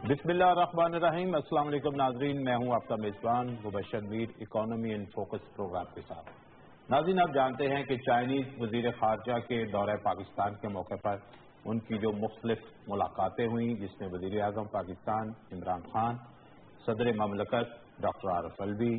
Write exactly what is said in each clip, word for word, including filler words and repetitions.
बिस्मिल्लाहिर्रहमानिर्रहीम। अस्सलाम वालेकुम नाजरीन, मैं हूं आपका मेज़बान Mubashir Mir economy in focus programme के साथ। नाज़रीन, आप जानते हैं कि चाइनीज़ वज़ीर ख़ारजा के दौरे पाकिस्तान के मौके पर उनकी जो मुख्तलिफ मुलाकातें हुई, जिसमें वज़ीर आज़म पाकिस्तान इमरान खान, सदर ममलकत doctor Arif Alvi,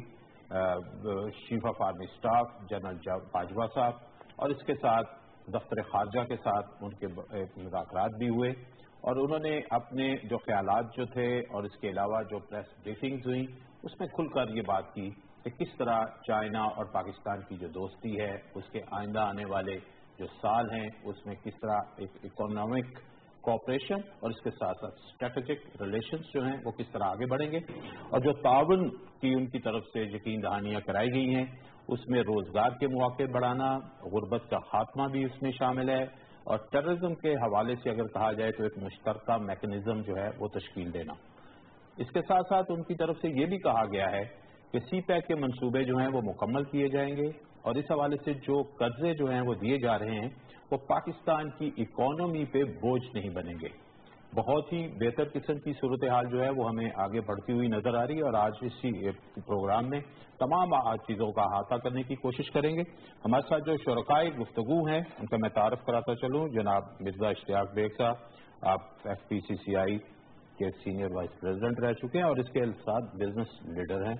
chief of army staff general Bajwa साहब और इसके साथ दफ्तर ख़ारजा के साथ उनके मुज़ाकरात भी हुए और उन्होंने अपने जो ख्यालात जो थे और इसके अलावा जो प्रेस ब्रीफिंग्स हुई उसमें खुलकर ये बात की कि किस तरह चाइना और पाकिस्तान की जो दोस्ती है उसके आइंदा आने वाले जो साल हैं उसमें किस तरह एक इकोनॉमिक कोऑपरेशन और इसके साथ साथ स्ट्रेटेजिक रिलेशंस जो हैं वो किस तरह आगे बढ़ेंगे और जो ताउन की उनकी तरफ से यकीन दहानियाँ कराई गई हैं उसमें रोजगार के मौके बढ़ाना, गुर्बत का खात्मा भी उसमें शामिल है और टेररिज्म के हवाले से अगर कहा जाए तो एक मुश्तरका मैकेनिज्म जो है वो तश्कील देना। इसके साथ साथ उनकी तरफ से ये भी कहा गया है कि सी पैक के मंसूबे जो हैं वो मुकम्मल किए जाएंगे और इस हवाले से जो कर्जे जो हैं वो दिए जा रहे हैं वो पाकिस्तान की इकॉनमी पे बोझ नहीं बनेंगे। बहुत ही बेहतर किस्म की सूरत हाल जो है वो हमें आगे बढ़ती हुई नजर आ रही है और आज इसी प्रोग्राम में तमाम चीज़ों का अहाता करने की कोशिश करेंगे। हमारे साथ जो शुरकाए गुफ्तगू हैं उनका मैं तारफ़ कराता चलूँ। जनाब मिर्जा इश्तियाक बेग साहब, आप एफ पी सी सी आई के सीनियर वाइस प्रेसिडेंट रह चुके हैं और इसके साथ बिजनेस लीडर हैं।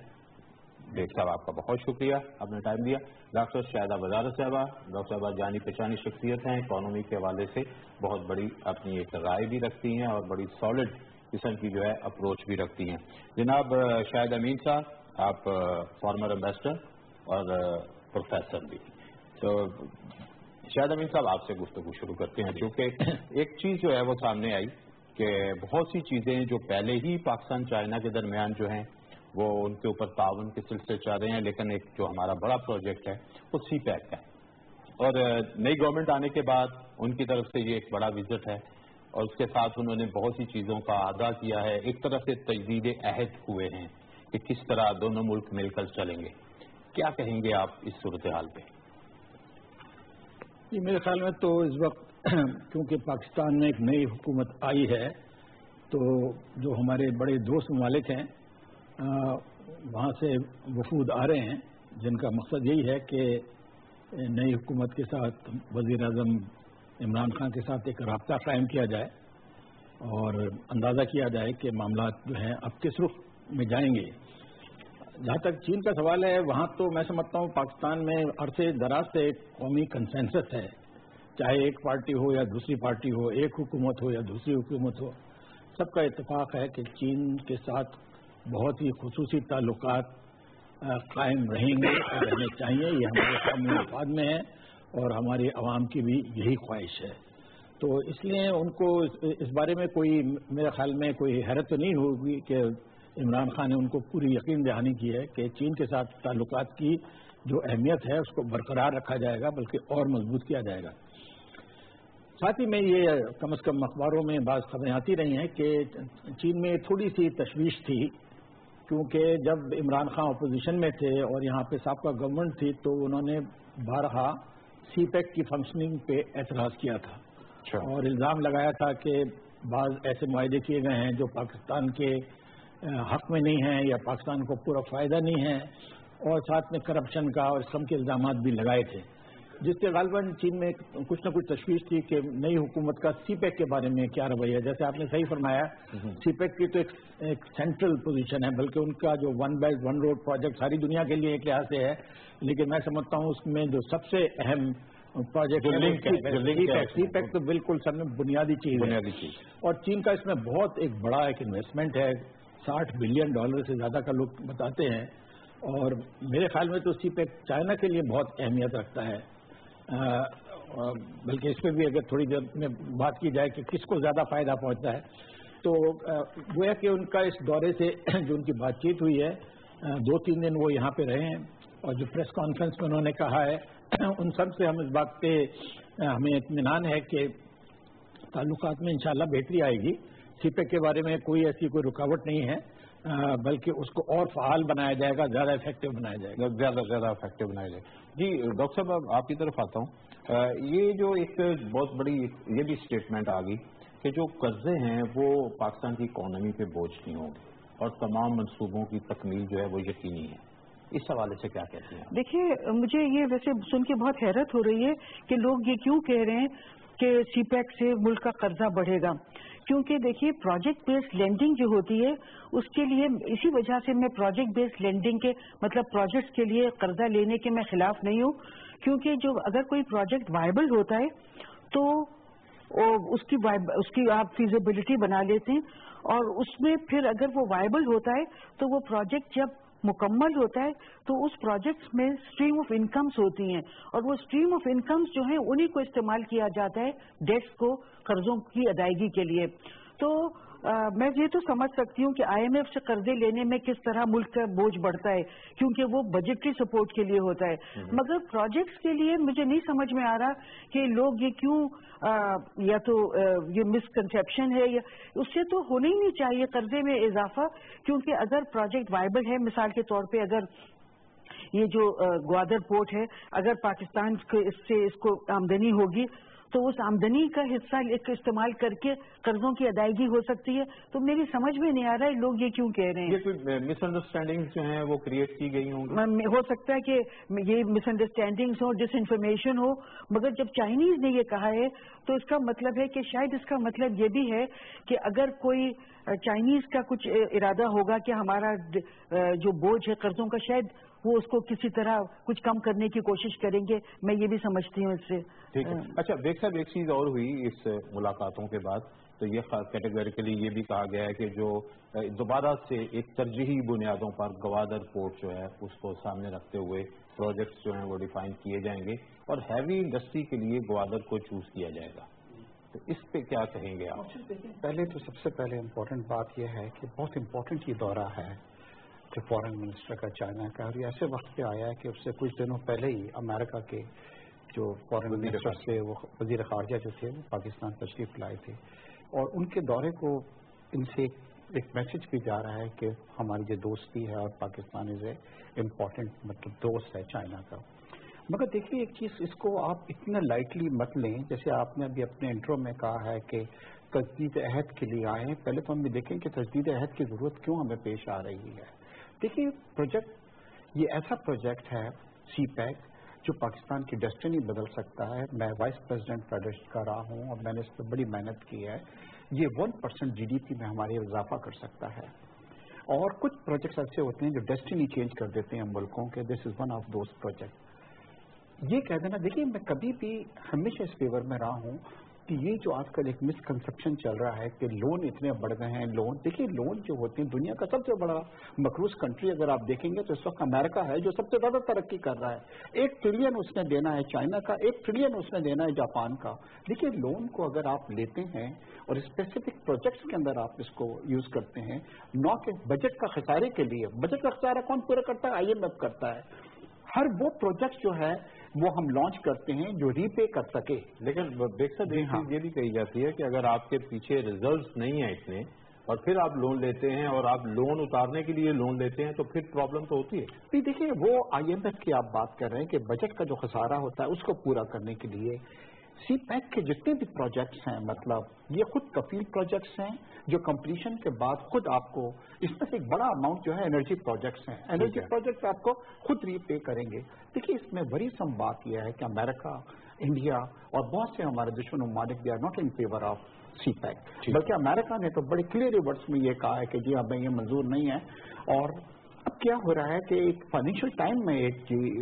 बेग साहब, आपका बहुत शुक्रिया, आपने टाइम दिया। डॉक्टर शाहिदा वजारत साहबा, डॉक्टर साहबा जानी पहचानी शख्सियत हैं, इकॉनमी के हवाले से बहुत बड़ी अपनी एक राय भी रखती हैं और बड़ी सॉलिड किस्म की जो है अप्रोच भी रखती हैं। जनाब शाहिद अमीन साहब, आप फॉर्मर एम्बेसडर और प्रोफेसर भी। तो शाहिद अमीन साहब, आपसे गुफ्तगू शुरू करते हैं क्योंकि एक चीज़ जो है वो सामने आई कि बहुत सी चीज़ें जो पहले ही पाकिस्तान चाइना के दरमियान जो हैं वो उनके ऊपर ताउन के सिलसिले चल रहे हैं, लेकिन एक जो हमारा बड़ा प्रोजेक्ट है वो सी पैक का है और नई गवर्नमेंट आने के बाद उनकी तरफ से ये एक बड़ा विजिट है और उसके साथ उन्होंने बहुत सी चीज़ों का आगाह किया है। एक तरह से तजदीद अहद हुए हैं कि किस तरह दोनों मुल्क मिलकर चलेंगे। क्या कहेंगे आप इस सूरत हाल पे? ये मेरे ख्याल में तो इस वक्त क्योंकि पाकिस्तान में एक नई हुकूमत आई है तो जो हमारे बड़े दोस्त ममालिक हैं वहाँ से वफूद आ रहे हैं जिनका मकसद यही है कि नई हुकूमत के साथ वज़ीर आज़म इमरान खान के साथ एक राब्ता कायम किया जाए और अंदाज़ा किया जाए कि मामला जो हैं अब किस रुख में जाएंगे। जहाँ तक चीन का सवाल है वहाँ तो मैं समझता हूँ पाकिस्तान में अरसे दराज से एक कौमी कंसेंसस है, चाहे एक पार्टी हो या दूसरी पार्टी हो, एक हुकूमत हो या दूसरी हुकूमत हो, सबका इत्तेफाक है कि चीन के साथ बहुत ही खुसूसी ताल्लुकात कायम रहेंगे और रहने चाहिए। ये हमारे कौमी मफाद में है और हमारी आवाम की भी यही ख्वाहिश है। तो इसलिए उनको इस बारे में कोई मेरे ख्याल में कोई हैरत तो नहीं होगी कि इमरान खान ने उनको पूरी यकीन दहानी की है कि चीन के साथ ताल्लुकात की जो अहमियत है उसको बरकरार रखा जाएगा बल्कि और मजबूत किया जाएगा। साथ ही में ये कम अज़ कम अखबारों में बाज़ खबरें आती रही हैं कि चीन में थोड़ी सी तशवीश थी क्योंकि जब इमरान खान अपोजिशन में थे और यहाँ पे साबका गवर्नमेंट थी तो उन्होंने बारहा सी पैक की फंक्शनिंग पे एतराज़ किया था और इल्ज़ाम लगाया था कि बाज़ ऐसे मुआहदे किए गए हैं जो पाकिस्तान के हक़ में नहीं हैं या पाकिस्तान को पूरा फ़ायदा नहीं है और साथ में करप्शन का और इसम के इल्ज़ाम भी लगाए थे, जिसके गालिबन चीन में कुछ न कुछ तशवीश थी कि नई हुकूमत का सी पैक के बारे में क्या रवैया। जैसे आपने सही फरमाया, सी पैक की तो एक, एक सेंट्रल पोजीशन है, बल्कि उनका जो one belt one road project सारी दुनिया के लिए एक लिहाज से है, लेकिन मैं समझता हूँ उसमें जो सबसे अहम प्रोजेक्ट सी पैक तो बिल्कुल सब में बुनियादी चीज़ बुनियादी चीज़ और चीन का इसमें बहुत एक बड़ा एक इन्वेस्टमेंट है, साठ बिलियन डॉलर से ज़्यादा का लोग बताते हैं और मेरे ख्याल में तो सी पैक चाइना के लिए बहुत अहमियत रखता है। बल्कि इस पर भी अगर थोड़ी देर में बात की जाए कि किसको ज़्यादा फ़ायदा पहुंचता है तो गोया कि उनका इस दौरे से जो उनकी बातचीत हुई है, दो तीन दिन वो यहाँ पे रहे हैं और जो प्रेस कॉन्फ्रेंस में उन्होंने कहा है उन सब से हम इस बात पे हमें इत्मीनान है कि ताल्लुकात में इंशाल्लाह बेहतरी आएगी। सी पैक के बारे में कोई ऐसी कोई रुकावट नहीं है, बल्कि उसको और फ़ाल बनाया जाएगा, ज़्यादा इफेक्टिव बनाया जाएगा ज़्यादा ज़्यादा इफेक्टिव बनाया जाएगा। जी डॉक्टर साहब, आपकी तरफ आता हूँ। ये जो एक बहुत बड़ी ये भी स्टेटमेंट आ गई کہ جو قرضے ہیں وہ پاکستان کی اکانومی پہ بوجھ نہیں ہوں گے اور تمام منصوبوں کی تکمیل جو ہے وہ یقینی ہے. اس حوالے سے کیا کہتے ہیں؟ دیکھیے مجھے یہ ویسے سن کے بہت حیرت ہو رہی ہے کہ لوگ یہ کیوں کہہ رہے ہیں کہ سی پیک سے ملک کا قرضہ بڑھے گا. کیونکہ دیکھیے پروجیکٹ بیسڈ لینڈنگ جو ہوتی ہے اس کے لیے اسی وجہ سے میں پروجیکٹ بیسڈ لینڈنگ کے مطلب پروجیکٹس کے لیے قرضہ لینے کے میں خلاف نہیں ہوں. کیونکہ جو اگر کوئی پروجیکٹ وائبل ہوتا ہے تو اس کی اس کی آپ فیزیبلٹی بنا لیتے ہیں اور اس میں پھر اگر وہ وائبل ہوتا ہے تو وہ پروجیکٹ جب مکمل ہوتا ہے تو اس پروجیکٹس میں اسٹریم آف انکمز ہوتی ہیں اور وہ اسٹریم آف انکمز جو ہیں انہی کو استعمال کیا جاتا ہے ڈیٹس کو قرضوں کی ادائیگی کے لیے. تو آ, میں یہ تو سمجھ سکتی ہوں کہ آئی ایم ایف سے قرضے لینے میں کس طرح ملک کا بوجھ بڑھتا ہے کیونکہ وہ بجٹری سپورٹ کے لیے ہوتا ہے, مگر پروجیکٹس کے لیے مجھے نہیں سمجھ میں آ رہا کہ لوگ یہ کیوں آ, یا تو آ, یہ مسکنسیپشن ہے یا اس سے تو ہونا ہی نہیں چاہیے قرضے میں اضافہ. کیونکہ اگر پروجیکٹ وائبل ہے, مثال کے طور پہ اگر یہ جو گوادر پورٹ ہے اگر پاکستان اس سے اس کو آمدنی ہوگی تو اس آمدنی کا حصہ استعمال کر کے قرضوں کی ادائیگی ہو سکتی ہے. تو میری سمجھ میں نہیں آ رہا ہے لوگ یہ کیوں کہہ رہے ہیں. یہ کوئی مس انڈرسٹینڈنگ جو ہیں وہ کریٹ کی گئی ہوں گی. ہو سکتا ہے کہ یہ مس انڈرسٹینڈنگس ہو, ڈس انفارمیشن ہو, مگر جب چائنیز نے یہ کہا ہے تو اس کا مطلب ہے کہ شاید اس کا مطلب یہ بھی ہے کہ اگر کوئی چائنیز کا کچھ ارادہ ہوگا کہ ہمارا جو بوجھ ہے قرضوں کا شاید وہ اس کو کسی طرح کچھ کم کرنے کی کوشش کریں گے. میں یہ بھی سمجھتی ہوں اس سے. ٹھیک ہے. اچھا بیگ صاحب ایک چیز اور ہوئی اس ملاقاتوں کے بعد تو یہ کیٹیگریکلی یہ بھی کہا گیا ہے کہ جو دوبارہ سے ایک ترجیحی بنیادوں پر گوادر پورٹ جو ہے اس کو سامنے رکھتے ہوئے پروجیکٹس جو ہیں وہ ڈیفائن کیے جائیں گے اور ہیوی انڈسٹری کے لیے گوادر کو چوز کیا جائے گا. تو اس پہ کیا کہیں گے آپ؟ پہلے تو سب سے پہلے امپورٹنٹ بات یہ ہے کہ بہت امپورٹنٹ یہ دورہ ہے کہ فارن منسٹر کا چائنا کا, اور یہ ایسے وقت پہ آیا ہے کہ اس سے کچھ دنوں پہلے ہی امریکہ کے جو فارن منسٹر تھے وہ وزیر خارجہ جو تھے وہ پاکستان تشریف لائے تھے اور ان کے دورے کو ان سے ایک میسج بھی جا رہا ہے کہ ہماری جو دوستی ہے اور پاکستان از اے امپورٹنٹ مطلب دوست ہے چائنا کا. مگر دیکھیے ایک چیز اس کو آپ اتنا لائٹلی مت لیں, جیسے آپ نے ابھی اپنے انٹرو میں کہا ہے کہ تجدید عہد کے لیے آئے ہیں. پہلے تو ہم یہ دیکھیں کہ تجدید عہد کی ضرورت کیوں ہمیں پیش آ رہی ہے. دیکھیے پروجیکٹ یہ ایسا پروجیکٹ ہے سی پیک جو پاکستان کی ڈیسٹنی بدل سکتا ہے. میں وائس پریزیڈنٹ فیڈریشن کا رہا ہوں اور میں نے اس پہ بڑی محنت کی ہے. یہ one percent G D P میں ہمارے اضافہ کر سکتا ہے اور کچھ پروجیکٹس ایسے ہوتے ہیں جو ڈیسٹنی چینج کر دیتے ہیں ملکوں کے. This is one of those project. یہ کہہ دینا دیکھیے میں کبھی بھی ہمیشہ اس فیور میں رہا ہوں کہ یہ جو آج کل ایک مسکنسیپشن چل رہا ہے کہ لون اتنے بڑھ گئے ہیں. لون دیکھیے لون جو ہوتے ہیں دنیا کا سب سے بڑا مقروض کنٹری اگر آپ دیکھیں گے تو اس وقت امریکہ ہے جو سب سے زیادہ ترقی کر رہا ہے. ایک ٹریلین اس نے دینا ہے چائنا کا, ایک ٹریلین اس نے دینا ہے جاپان کا. دیکھیے لون کو اگر آپ لیتے ہیں اور اسپیسیفک پروجیکٹس کے اندر آپ اس کو یوز کرتے ہیں نہ کہ بجٹ کا خسارے کے لیے. بجٹ کا خسارہ کون پورا کرتا ہے؟ آئی ایم ایف کرتا ہے. ہر وہ پروجیکٹ جو ہے وہ ہم لانچ کرتے ہیں جو ری پے کر سکے. لیکن ایک چیز یہ بھی کہی جاتی ہے کہ اگر آپ کے پیچھے ریزروز نہیں ہیں اتنے اور پھر آپ لون لیتے ہیں اور آپ لون اتارنے کے لیے لون لیتے ہیں تو پھر پرابلم تو ہوتی ہے. نہیں دیکھیے وہ آئی ایم ایف کی آپ بات کر رہے ہیں کہ بجٹ کا جو خسارہ ہوتا ہے اس کو پورا کرنے کے لیے سی پیک کے جتنے بھی پروجیکٹس ہیں مطلب یہ خود کفیل پروجیکٹس ہیں جو کمپلیشن کے بعد خود آپ کو اس میں سے ایک بڑا اماؤنٹ جو ہے انرجی پروجیکٹس ہیں. انرجی پروجیکٹس آپ کو خود ری پے کریں گے. دیکھیے اس میں بڑی سم بات یہ ہے کہ امریکہ, انڈیا اور بہت سے ہمارے دشمن ممالک they are not in favour of CPEC, بلکہ امریکہ نے تو بڑے کلیئر ورڈس میں یہ کہا ہے کہ جی ہمیں یہ منظور نہیں ہے. اور اب کیا ہو رہا ہے کہ ایک فائنینشیل ٹائم میں ایک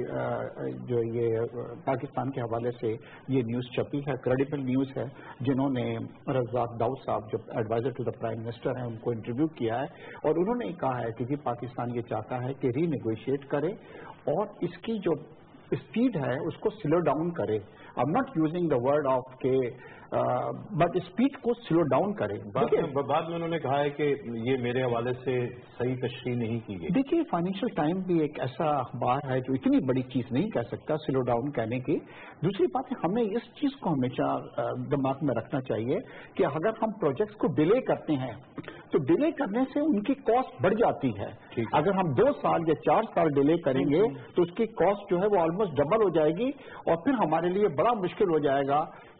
جو یہ پاکستان کے حوالے سے یہ نیوز چھپی ہے, کریڈیبل نیوز ہے, جنہوں نے رزاق داؤد صاحب جو adviser to the prime minister ہیں ان کو انٹرویو کیا ہے اور انہوں نے کہا ہے کہ پاکستان یہ چاہتا ہے کہ ری نیگوشیٹ کرے اور اس کی جو اسپیڈ ہے اس کو سلو ڈاؤن کرے. I am not using the word off کے بٹ اسپیڈ کو سلو ڈاؤن کرے. بعد میں انہوں نے کہا ہے کہ یہ میرے حوالے سے صحیح تشریح نہیں کی گئی. دیکھیے فائنینشیل ٹائم بھی ایک ایسا اخبار ہے جو اتنی بڑی چیز نہیں کہہ سکتا سلو ڈاؤن کہنے کی. دوسری بات ہے ہمیں اس چیز کو ہمیشہ دماغ میں رکھنا چاہیے کہ اگر ہم پروجیکٹس کو ڈیلے کرتے ہیں تو ڈیلے کرنے سے ان کی کاسٹ بڑھ جاتی ہے. اگر ہم دو سال یا چار سال ڈیلے کریں گے تو اس کی کاسٹ جو ہے وہ آلموسٹ ڈبل ہو جائے گی اور پھر ہمارے لیے بڑا مشکل ہو جائے گا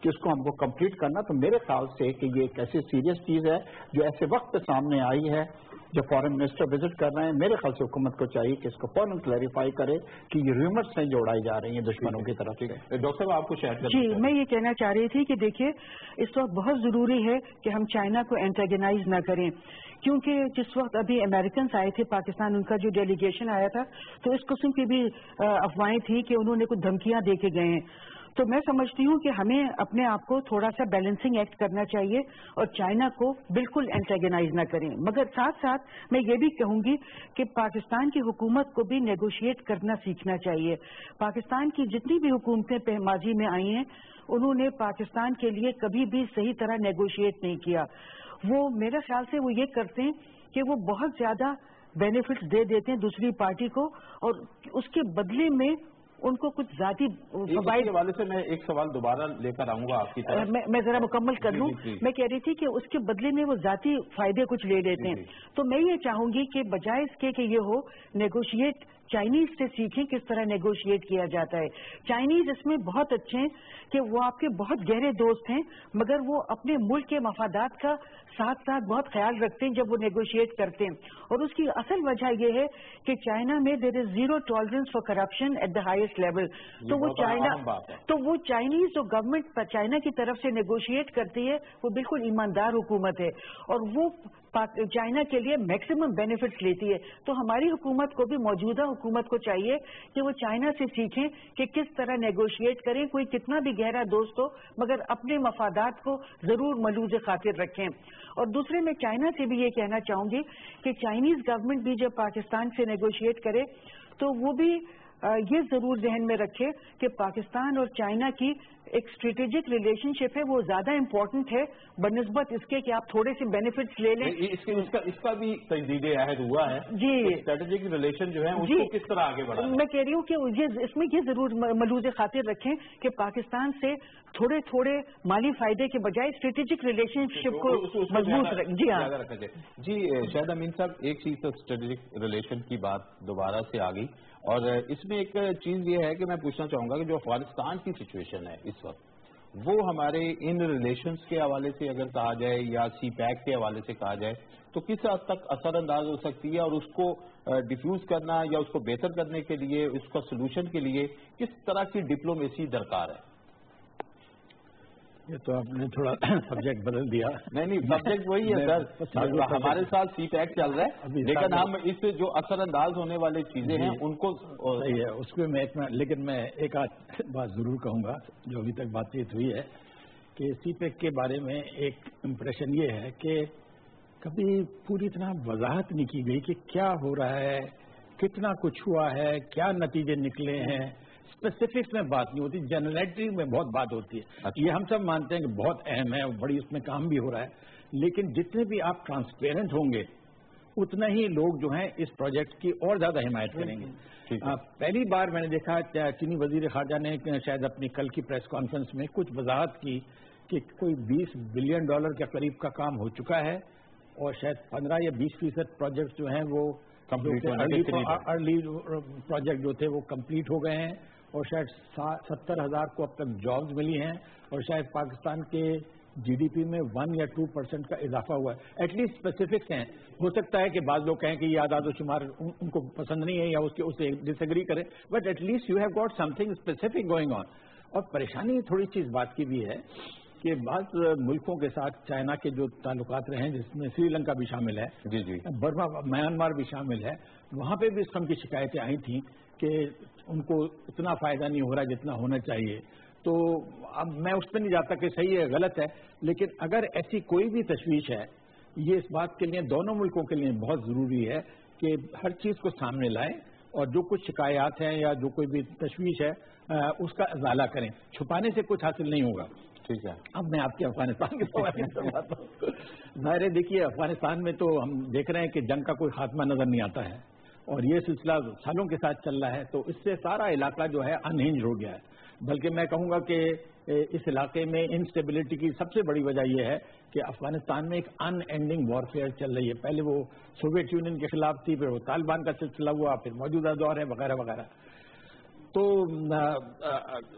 کہ اس کو ہم کو کمپلیٹ کرنا. تو میرے خیال سے کہ یہ ایک ایسی سیریس چیز ہے جو ایسے وقت پہ سامنے آئی ہے. جو فارن منسٹر وزٹ کر رہے ہیں, میرے خیال سے حکومت کو چاہیے کہ اس کو فوراً کلیریفائی کرے کہ یہ ریومرس ہیں جو اڑائی جا رہی ہیں دشمنوں کی طرف. ڈاکٹر صاحب آپ کو شاید جی میں یہ کہنا چاہ رہی تھی کہ دیکھیے اس وقت بہت ضروری ہے کہ ہم چائنا کو اینٹاگنائز نہ کریں, کیونکہ جس وقت ابھی امریکنس آئے تھے پاکستان, ان کا جو ڈیلیگیشن آیا تھا تو اس قسم کی بھی افواہیں تھی کہ انہوں نے کچھ دھمکیاں دے کے گئے ہیں. تو میں سمجھتی ہوں کہ ہمیں اپنے آپ کو تھوڑا سا بیلنسنگ ایکٹ کرنا چاہیے اور چائنا کو بالکل اینٹاگنائز نہ کریں. مگر ساتھ ساتھ میں یہ بھی کہوں گی کہ پاکستان کی حکومت کو بھی نیگوشیٹ کرنا سیکھنا چاہیے. پاکستان کی جتنی بھی حکومتیں ماضی میں آئی ہیں انہوں نے پاکستان کے لیے کبھی بھی صحیح طرح نیگوشیٹ نہیں کیا. وہ میرے خیال سے وہ یہ کرتے ہیں کہ وہ بہت زیادہ بینیفٹس دے دیتے ہیں دوسری پارٹی کو اور اس کے بدلے میں ان کو کچھ ذاتی فوائد. حوالے سے میں ایک سوال دوبارہ لے کر آؤں گا آپ کی طرف. میں ذرا مکمل کر لوں. میں کہہ رہی تھی کہ اس کے بدلے میں وہ ذاتی فائدے کچھ لے لیتے ہیں. تو میں یہ چاہوں گی کہ بجائے اس کے کہ یہ ہو نیگوشیٹ, چائنیز سے سیکھیں کس طرح نیگوشیٹ کیا جاتا ہے. چائنیز اس میں بہت اچھے ہیں کہ وہ آپ کے بہت گہرے دوست ہیں, مگر وہ اپنے ملک کے مفادات کا ساتھ ساتھ بہت خیال رکھتے ہیں جب وہ نیگوشیٹ کرتے ہیں. اور اس کی اصل وجہ یہ ہے کہ چائنا میں there is zero tolerance for corruption at the highest level. تو وہ چائنا تو وہ چائنیز جو گورنمنٹ چائنا کی طرف سے نیگوشیٹ کرتی ہے وہ بالکل ایماندار حکومت ہے اور وہ چائنا کے لیے میکسیمم بینیفٹس لیتی ہے. تو ہماری حکومت کو بھی, موجودہ حکومت کو چاہیے کہ وہ چائنا سے سیکھیں کہ کس طرح نیگوشیٹ کریں. کوئی کتنا بھی گہرا دوست ہو مگر اپنے مفادات کو ضرور ملوز خاطر رکھیں. اور دوسرے میں چائنا سے بھی یہ کہنا چاہوں گی کہ چائنیز گورنمنٹ بھی جب پاکستان سے نیگوشیٹ کرے تو وہ بھی یہ ضرور ذہن میں رکھے کہ پاکستان اور چائنا کی ایک اسٹریٹجک ریلیشن شپ ہے, وہ زیادہ امپورٹنٹ ہے بنسبت اس کے کہ آپ تھوڑے سے بینیفٹس لے لیں. اس کا اس کا اس کا بھی تجدید عہد ہوا ہے. جی اسٹریٹجک ریلیشن جو ہے اس کو کس طرح آگے بڑھا. میں کہہ رہی ہوں کہ یہ اس میں یہ ضرور ملوز خاطر رکھیں کہ پاکستان سے تھوڑے تھوڑے مالی فائدے کے بجائے اسٹریٹجک ریلیشن شپ کو مضبوط رکھیں. جی ہاں جی شاہد امین صاحب, ایک چیز تو اسٹریٹجک ریلیشن کی بات دوبارہ سے آ گئی اور اس میں ایک چیز یہ ہے کہ میں پوچھنا چاہوں گا کہ جو افغانستان کی سچویشن ہے اس وقت وہ ہمارے ان ریلیشنز کے حوالے سے اگر کہا جائے یا سی پیک کے حوالے سے کہا جائے تو کس حد تک اثر انداز ہو سکتی ہے اور اس کو ڈیفیوز کرنا یا اس کو بہتر کرنے کے لیے, اس کا سلوشن کے لیے کس طرح کی ڈپلومیسی درکار ہے. یہ تو آپ نے تھوڑا سبجیکٹ بدل دیا. نہیں نہیں سبجیکٹ وہی ہے سر, ہمارے ساتھ سی پیک چل رہا ہے لیکن ہم اس سے جو اثر انداز ہونے والی چیزیں ہیں ان کو صحیح ہے اس میں ایک لیکن میں ایک آدھ بات ضرور کہوں گا جو ابھی تک بات چیت ہوئی ہے کہ سی پیک کے بارے میں ایک امپریشن یہ ہے کہ کبھی پوری طرح وضاحت نہیں کی گئی کہ کیا ہو رہا ہے, کتنا کچھ ہوا ہے, کیا نتیجے نکلے ہیں. اسپیسیفکس میں بات نہیں ہوتی, جنرلٹی میں بہت بات ہوتی ہے. یہ ہم سب مانتے ہیں کہ بہت اہم ہے اور بڑی اس میں کام بھی ہو رہا ہے, لیکن جتنے بھی آپ ٹرانسپیرنٹ ہوں گے اتنا ہی لوگ جو ہیں اس پروجیکٹ کی اور زیادہ حمایت کریں گے. پہلی بار میں نے دیکھا چینی وزیر خارجہ نے شاید اپنی کل کی پریس کانفرنس میں کچھ وضاحت کی کہ کوئی بیس بلین ڈالر کے قریب کا کام ہو چکا ہے اور شاید پندرہ یا بیس فیصد پروجیکٹ جو ہیں وہ ارلی پروجیکٹ جو تھے وہ کمپلیٹ ہو گئے ہیں اور شاید ستر ہزار کو اب تک جابز ملی ہیں اور شاید پاکستان کے جی ڈی پی میں ون یا ٹو پرسینٹ کا اضافہ ہوا ہے. ایٹ لیسٹ اسپیسیفکس ہیں. ہو سکتا ہے کہ بعض لوگ کہیں کہ یہ اعداد و شمار ان کو پسند نہیں ہے یا اس کے اسے ڈس ایگری کریں, but at least you have got something specific going on. اور پریشانی تھوڑی سی اس بات کی بھی ہے کہ بعض ملکوں کے ساتھ چائنا کے جو تعلقات رہے ہیں جس میں سری لنکا بھی شامل ہے, جی جی برما میانمار بھی شامل ہے, وہاں پہ بھی اس قسم کی شکایتیں آئی تھیں کہ ان کو اتنا فائدہ نہیں ہو رہا جتنا ہونا چاہیے. تو اب میں اس پہ نہیں جاتا کہ صحیح ہے غلط ہے, لیکن اگر ایسی کوئی بھی تشویش ہے یہ اس بات کے لیے دونوں ملکوں کے لیے بہت ضروری ہے کہ ہر چیز کو سامنے لائیں اور جو کچھ شکایات ہیں یا جو کوئی بھی تشویش ہے اس کا ازالہ کریں. چھپانے سے کچھ حاصل نہیں ہوگا. ٹھیک ہے, اب میں آپ کے افغانستان کے حوالے سے بات ہوں. ظاہر دیکھیے افغانستان میں تو ہم دیکھ رہے ہیں کہ جنگ کا کوئی خاتمہ نظر نہیں آتا ہے اور یہ سلسلہ سالوں کے ساتھ چل رہا ہے, تو اس سے سارا علاقہ جو ہے انہنج ہو گیا ہے. بلکہ میں کہوں گا کہ اس علاقے میں انسٹیبلٹی کی سب سے بڑی وجہ یہ ہے کہ افغانستان میں ایک ان اینڈنگ وارفیئر چل رہی ہے. پہلے وہ سوویت یونین کے خلاف تھی, پھر وہ طالبان کا سلسلہ ہوا, پھر موجودہ دور ہے وغیرہ وغیرہ. تو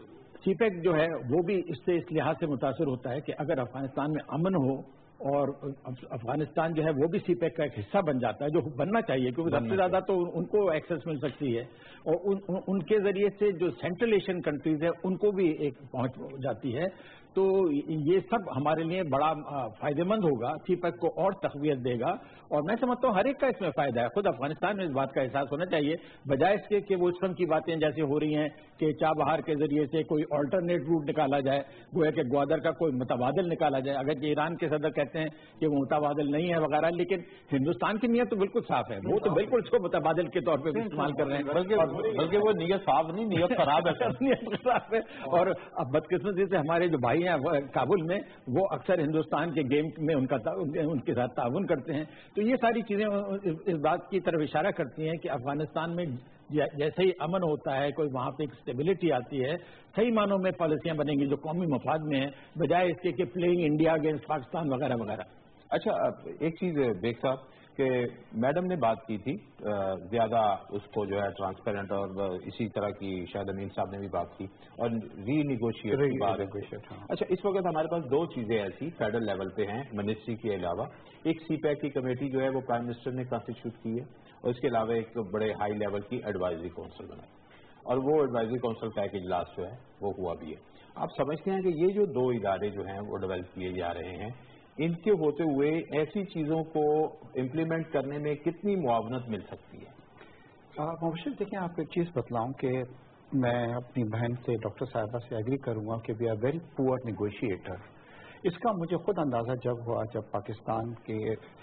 سی پیک جو ہے وہ بھی اس سے اس لحاظ سے متاثر ہوتا ہے کہ اگر افغانستان میں امن ہو اور افغانستان جو ہے وہ بھی سی پیک کا ایک حصہ بن جاتا ہے، جو بننا چاہیے، کیونکہ سب سے زیادہ تو ان کو ایکسیس مل سکتی ہے، اور ان ان کے ذریعے سے جو سینٹرل ایشین کنٹریز ہے ان کو بھی ایک پہنچ جاتی ہے. تو یہ سب ہمارے لیے بڑا فائدہ مند ہوگا، سی پیک کو اور تقویت دے گا، اور میں سمجھتا ہوں ہر ایک کا اس میں فائدہ ہے. خود افغانستان میں اس بات کا احساس ہونا چاہیے، بجائے اس کے کہ وہ اس قسم کی باتیں جیسے ہو رہی ہیں کہ چابہار کے ذریعے سے کوئی آلٹرنیٹ روٹ نکالا جائے، گویا کہ گوادر کا کوئی متبادل نکالا جائے. اگر کہ ایران کے صدر کہتے ہیں کہ وہ متبادل نہیں ہے وغیرہ، لیکن ہندوستان کی نیت تو بالکل صاف ہے، وہ تو بالکل اس کو متبادل کے طور پہ استعمال کر رہے ہیں، بلکہ وہ نیت صاف نہیں، نیت خراب ہے. نیت خراب ہے. اور اب بدقسمتی سے ہمارے جو بھائی ہیں کابل میں، وہ اکثر ہندوستان کے گیم میں ان کا ان کے ساتھ تعاون کرتے ہیں. تو یہ ساری چیزیں اس بات کی طرف اشارہ کرتی ہیں کہ افغانستان میں جیسے ہی امن ہوتا ہے، کوئی وہاں پہ ایک اسٹیبلٹی آتی ہے، صحیح معنوں میں پالیسیاں بنیں گی جو قومی مفاد میں ہیں، بجائے اس کے کہ پلینگ انڈیا اگینسٹ پاکستان وغیرہ وغیرہ. اچھا، ایک چیز بیگ صاحب کہ میڈم نے بات کی تھی زیادہ اس کو جو ہے ٹرانسپیرنٹ، اور اسی طرح کی شاید امین صاحب نے بھی بات کی اور ری نیگوشیٹ کی بات. اچھا، اس وقت ہمارے پاس دو چیزیں ایسی فیڈرل لیول پہ ہیں منسٹری کے علاوہ. ایک سی پیک کی کمیٹی جو ہے وہ پرائم منسٹر نے کانسٹیٹیوٹ کی ہے، اور اس کے علاوہ ایک بڑے ہائی لیول کی ایڈوائزری کونسل بنائی، اور وہ ایڈوائزری کونسل کا ایک اجلاس جو ہے وہ ہوا بھی ہے. آپ سمجھتے ہیں کہ یہ جو دو ادارے جو ہیں وہ ڈیولپ کیے جا رہے ہیں، ان کے ہوتے ہوئے ایسی چیزوں کو امپلیمنٹ کرنے میں کتنی معاونت مل سکتی ہے؟ مبشر دیکھیں، آپ کو ایک چیز بتلاؤں کہ میں اپنی بہن سے ڈاکٹر صاحبہ سے ایگری کروں گا کہ we are very poor negotiator. اس کا مجھے خود اندازہ جب ہوا جب پاکستان کے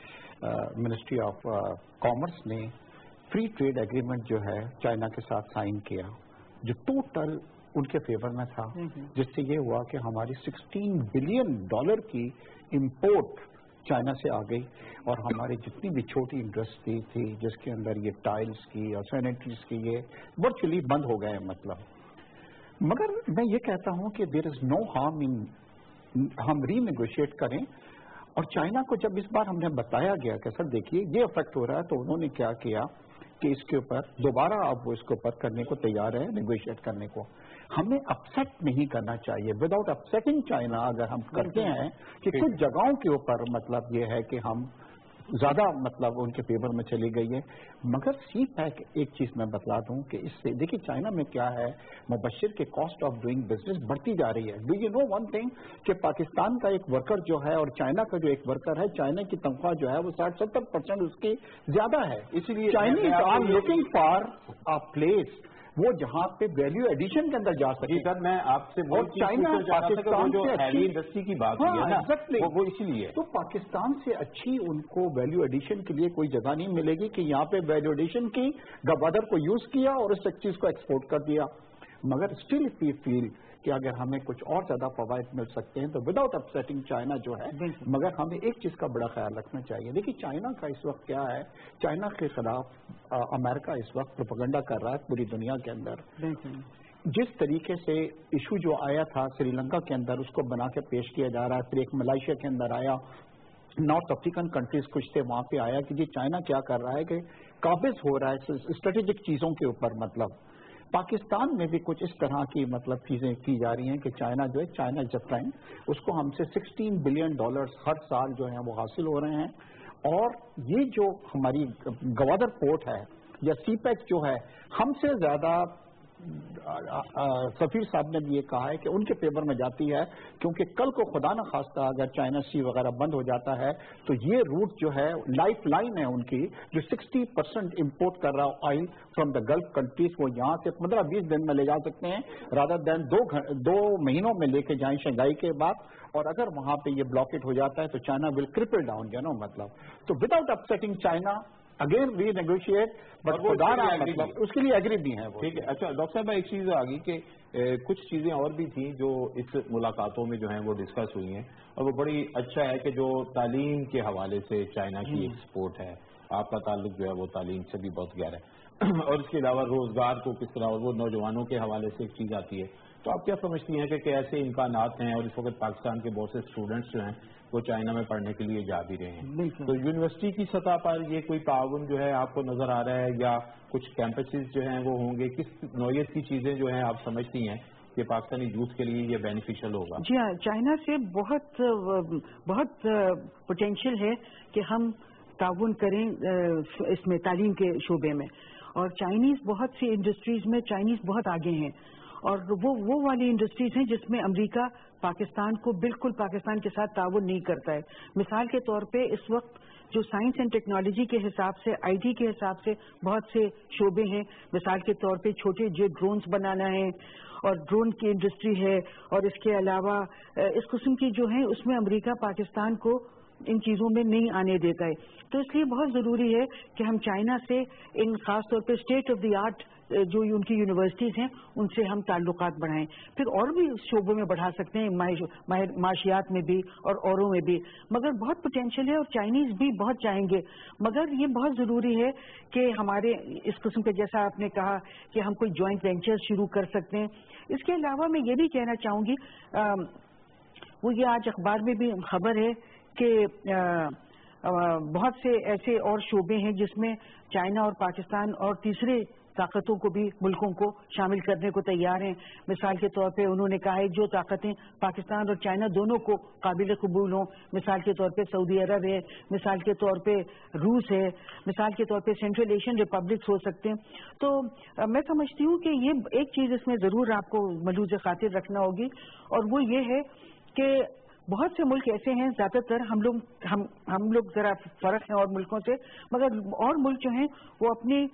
منسٹری آف کامرس نے فری ٹریڈ ایگریمنٹ جو ہے چائنا کے ساتھ سائن کیا، جو ٹوٹل ان کے فیور میں تھا، جس سے یہ ہوا کہ ہماری سکسٹین بلین ڈالر کی امپورٹ چائنا سے آ گئی، اور ہماری جتنی بھی چھوٹی انڈسٹری تھی جس کے اندر یہ ٹائلز کی اور سینیٹریز کی، یہ ورچولی بند ہو گئے. مطلب مگر میں یہ کہتا ہوں کہ دیر از نو ہارم ان ہم ری نیگوشیٹ کریں. اور چائنا کو جب اس بار ہم نے بتایا گیا کہ سر دیکھیے یہ افیکٹ ہو رہا ہے، تو انہوں نے کیا کیا کہ اس کے اوپر دوبارہ اب وہ اس کے اوپر کرنے کو تیار ہے، نیگوشیٹ کرنے کو. ہمیں اپسیٹ نہیں کرنا چاہیے. وداؤٹ اپسیٹنگ چائنا اگر ہم کرتے ہیں کہ کچھ جگہوں کے اوپر مطلب یہ ہے کہ ہم زیادہ مطلب ان کے فیور میں چلی گئی ہے. مگر سی پیک ایک چیز میں بتلا دوں کہ اس سے دیکھیے چائنا میں کیا ہے، مبشر کے کاسٹ آف ڈوئنگ بزنس بڑھتی جا رہی ہے. Do you know one thing کہ پاکستان کا ایک ورکر جو ہے اور چائنا کا جو ایک ورکر ہے، چائنا کی تنخواہ جو ہے وہ ساٹھ ستر پرسینٹ اس کی زیادہ ہے. اسی لیے Chinese are looking for a place وہ جہاں پہ ویلیو ایڈیشن کے اندر جا سکے. سر میں آپ سے چائنا پاکستان جو ہیوی انڈسٹری کی بات ہے وہ اسی لیے تو پاکستان سے اچھی ان کو ویلیو ایڈیشن کے لیے کوئی جگہ نہیں ملے گی کہ یہاں پہ ویلیو ایڈیشن کی گوادر کو یوز کیا اور اس چیز کو ایکسپورٹ کر دیا. مگر اسٹل وی فیل کہ اگر ہمیں کچھ اور زیادہ فوائد مل سکتے ہیں تو وداؤٹ اپسیٹنگ چائنا جو ہے. مگر ہمیں ایک چیز کا بڑا خیال رکھنا چاہیے. دیکھیے چائنا کا اس وقت کیا ہے، چائنا کے خلاف امریکہ اس وقت پروپیگنڈا کر رہا ہے پوری دنیا کے اندر. جس طریقے سے ایشو جو آیا تھا سری لنکا کے اندر اس کو بنا کے پیش کیا جا رہا ہے، پھر ایک ملائیشیا کے اندر آیا، نارتھ افریقن کنٹریز کچھ تھے وہاں پہ آیا کہ جی چائنا کیا کر رہا ہے کہ قابض ہو رہا ہے اسٹریٹجک چیزوں کے اوپر. مطلب پاکستان میں بھی کچھ اس طرح کی مطلب چیزیں کی جا رہی ہیں کہ چائنا جو ہے چائنا جپٹائن اس کو ہم سے سکسٹین بلین ڈالرز ہر سال جو ہیں وہ حاصل ہو رہے ہیں. اور یہ جو ہماری گوادر پورٹ ہے یا سی پیک جو ہے ہم سے زیادہ سفیر صاحب نے بھی یہ کہا ہے کہ ان کے فیور میں جاتی ہے، کیونکہ کل کو خدا نہ خواستہ اگر چائنا سی وغیرہ بند ہو جاتا ہے تو یہ روٹ جو ہے لائف لائن ہے ان کی، جو سکسٹی پرسینٹ امپورٹ کر رہا oil from the Gulf countries وہ یہاں سے پندرہ بیس دن میں لے جا سکتے ہیں رادر دین دو دو مہینوں میں لے کے جائیں شنگھائی کے بعد. اور اگر وہاں پہ یہ بلاکٹ ہو جاتا ہے تو China will cripple down you know. مطلب تو without upsetting China again we negotiate but اس کے لیے ایگری بھی ہیں. ٹھیک ہے. اچھا ڈاکٹر صاحب ایک چیز آ گئی کہ کچھ چیزیں اور بھی تھیں جو اس ملاقاتوں میں جو ہیں وہ ڈسکس ہوئی ہیں، اور وہ بڑی اچھا ہے کہ جو تعلیم کے حوالے سے چائنا کی ایکسپورٹ ہے، آپ کا تعلق جو ہے وہ تعلیم سے بھی بہت گہرا ہے، اور اس کے علاوہ روزگار کو کس طرح، اور وہ نوجوانوں کے حوالے سے ایک چیز آتی ہے. تو آپ کیا سمجھتی ہیں کہ کیسے امکانات ہیں، اور اس وقت پاکستان کے بہت سے اسٹوڈنٹس جو ہیں وہ چائنا میں پڑھنے کے لیے جا بھی رہے ہیں، تو یونیورسٹی کی سطح پر یہ کوئی تعاون جو ہے آپ کو نظر آ رہا ہے، یا کچھ کیمپسز جو ہیں وہ ہوں گے، کس نوعیت کی چیزیں جو ہیں آپ سمجھتی ہیں کہ پاکستانی یوتھ کے لیے یہ بینیفیشل ہوگا؟ جی ہاں، چائنا سے بہت بہت پوٹینشیل ہے کہ ہم تعاون کریں اس میں تعلیم کے شعبے میں، اور چائنیز بہت سی انڈسٹریز میں چائنیز بہت آگے ہیں، اور وہ وہ والی انڈسٹریز ہیں جس میں امریکہ پاکستان کو بالکل پاکستان کے ساتھ تعاون نہیں کرتا ہے۔ مثال کے طور پہ اس وقت جو سائنس اینڈ ٹیکنالوجی کے حساب سے، آئی ٹی کے حساب سے بہت سے شعبے ہیں، مثال کے طور پہ چھوٹے جو ڈرونز بنانا ہے اور ڈرون کی انڈسٹری ہے، اور اس کے علاوہ اس قسم کی جو ہیں اس میں امریکہ پاکستان کو ان چیزوں میں نہیں آنے دیتا ہے۔ تو اس لیے بہت ضروری ہے کہ ہم چائنا سے ان خاص طور پہ اسٹیٹ آف دی آرٹ جو ان کی یونیورسٹیز ہیں ان سے ہم تعلقات بڑھائیں، پھر اور بھی شعبوں میں بڑھا سکتے ہیں، معاشیات میں بھی اور اوروں میں بھی، مگر بہت پوٹینشیل ہے اور چائنیز بھی بہت چاہیں گے، مگر یہ بہت ضروری ہے کہ ہمارے اس قسم کے، جیسا آپ نے کہا کہ ہم کوئی جوائنٹ وینچر شروع کر سکتے ہیں۔ اس کے علاوہ میں یہ بھی کہنا چاہوں گی، وہ یہ آج اخبار میں بھی خبر ہے کہ بہت سے ایسے اور شعبے ہیں جس میں چائنا اور پاکستان اور تیسرے طاقتوں کو بھی ملکوں کو شامل کرنے کو تیار ہیں۔ مثال کے طور پہ انہوں نے کہا ہے جو طاقتیں پاکستان اور چائنا دونوں کو قابل قبول ہوں، مثال کے طور پہ سعودی عرب ہے، مثال کے طور پہ روس ہے، مثال کے طور پہ سینٹرل ایشین ریپبلکس ہو سکتے ہیں۔ تو میں سمجھتی ہوں کہ یہ ایک چیز اس میں ضرور آپ کو ملحوظ خاطر رکھنا ہوگی، اور وہ یہ ہے کہ بہت سے ملک ایسے ہیں، زیادہ تر ہم لوگ ہم ہم لوگ ذرا فرق ہیں اور ملکوں سے، مگر اور ملک جو ہیں وہ اپنی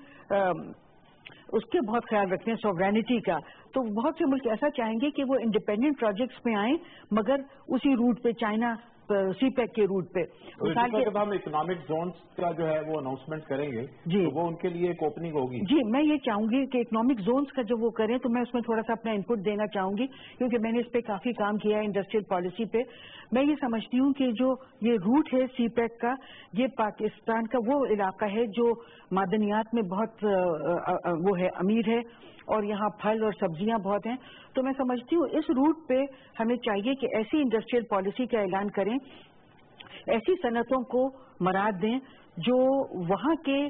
اس کے بہت خیال رکھتے ہیں، سوورینٹی کا۔ تو بہت سے ملک ایسا چاہیں گے کہ وہ انڈیپینڈنٹ پروجیکٹس میں آئیں، مگر اسی روٹ پہ، چائنا سی پیک کے روٹ پہ۔ جب ہم اکنامک زونز کا جو ہے وہ اناؤنسمنٹ کریں گے جی تو وہ ان کے لیے ایک اوپننگ ہوگی۔ جی میں یہ چاہوں گی کہ اکنامک زونز کا جب وہ کریں تو میں اس میں تھوڑا سا اپنا انپٹ دینا چاہوں گی، کیونکہ میں نے اس پہ کافی کام کیا ہے انڈسٹریل پالیسی پہ۔ میں یہ سمجھتی ہوں کہ جو یہ روٹ ہے سی پیک کا، یہ پاکستان کا وہ علاقہ ہے جو معدنیات میں بہت وہ ہے، امیر ہے، اور یہاں پھل اور سبزیاں بہت ہیں۔ تو میں سمجھتی ہوں اس روٹ پہ ہمیں چاہیے کہ ایسی انڈسٹریل پالیسی کا اعلان کریں، ایسی صنعتوں کو مراد دیں جو وہاں کے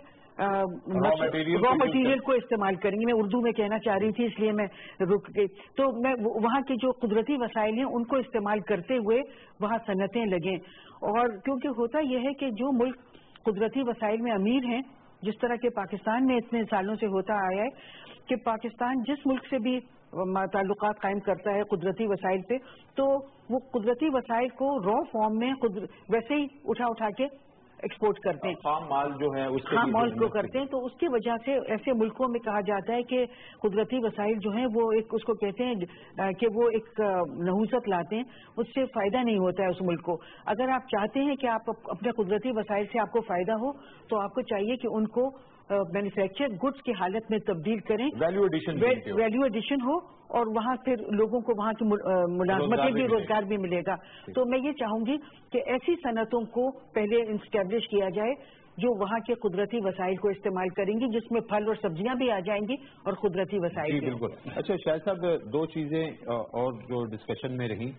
را مٹیریل کو استعمال کریں گے۔ میں اردو میں کہنا چاہ رہی تھی اس لیے میں رک گئی۔ تو میں وہاں کے جو قدرتی وسائل ہیں ان کو استعمال کرتے ہوئے وہاں صنعتیں لگیں، اور کیونکہ ہوتا یہ ہے کہ جو ملک قدرتی وسائل میں امیر ہیں، جس طرح کے پاکستان میں اتنے سالوں سے ہوتا آیا ہے کہ پاکستان جس ملک سے بھی تعلقات قائم کرتا ہے قدرتی وسائل پہ، تو وہ قدرتی وسائل کو را فارم میں ویسے ہی اٹھا اٹھا کے ایکسپورٹ کرتے ہیں، خام مال جو ہے اس خام مال کو کرتے ہیں۔ تو اس کی وجہ سے ایسے ملکوں میں کہا جاتا ہے کہ قدرتی وسائل جو ہیں وہ ایک اس کو کہتے ہیں کہ وہ ایک نحوست لاتے ہیں، اس سے فائدہ نہیں ہوتا ہے اس ملک کو۔ اگر آپ چاہتے ہیں کہ آپ اپنے قدرتی وسائل سے آپ کو فائدہ ہو تو آپ کو چاہیے کہ ان کو مینوفیکچر گڈس کی حالت میں تبدیل کریں، ویلیو ایڈیشن ویلیو ایڈیشن ہو، اور وہاں پھر لوگوں کو وہاں کی ملازمتیں بھی، روزگار بھی ملے گا۔ تو میں یہ چاہوں گی کہ ایسی صنعتوں کو پہلے اسٹیبلش کیا جائے جو وہاں کے قدرتی وسائل کو استعمال کریں گی، جس میں پھل اور سبزیاں بھی آ جائیں گی اور قدرتی وسائل بھی۔ بالکل۔ اچھا شاہد صاحب، دو چیزیں اور جو ڈسکشن میں رہیں،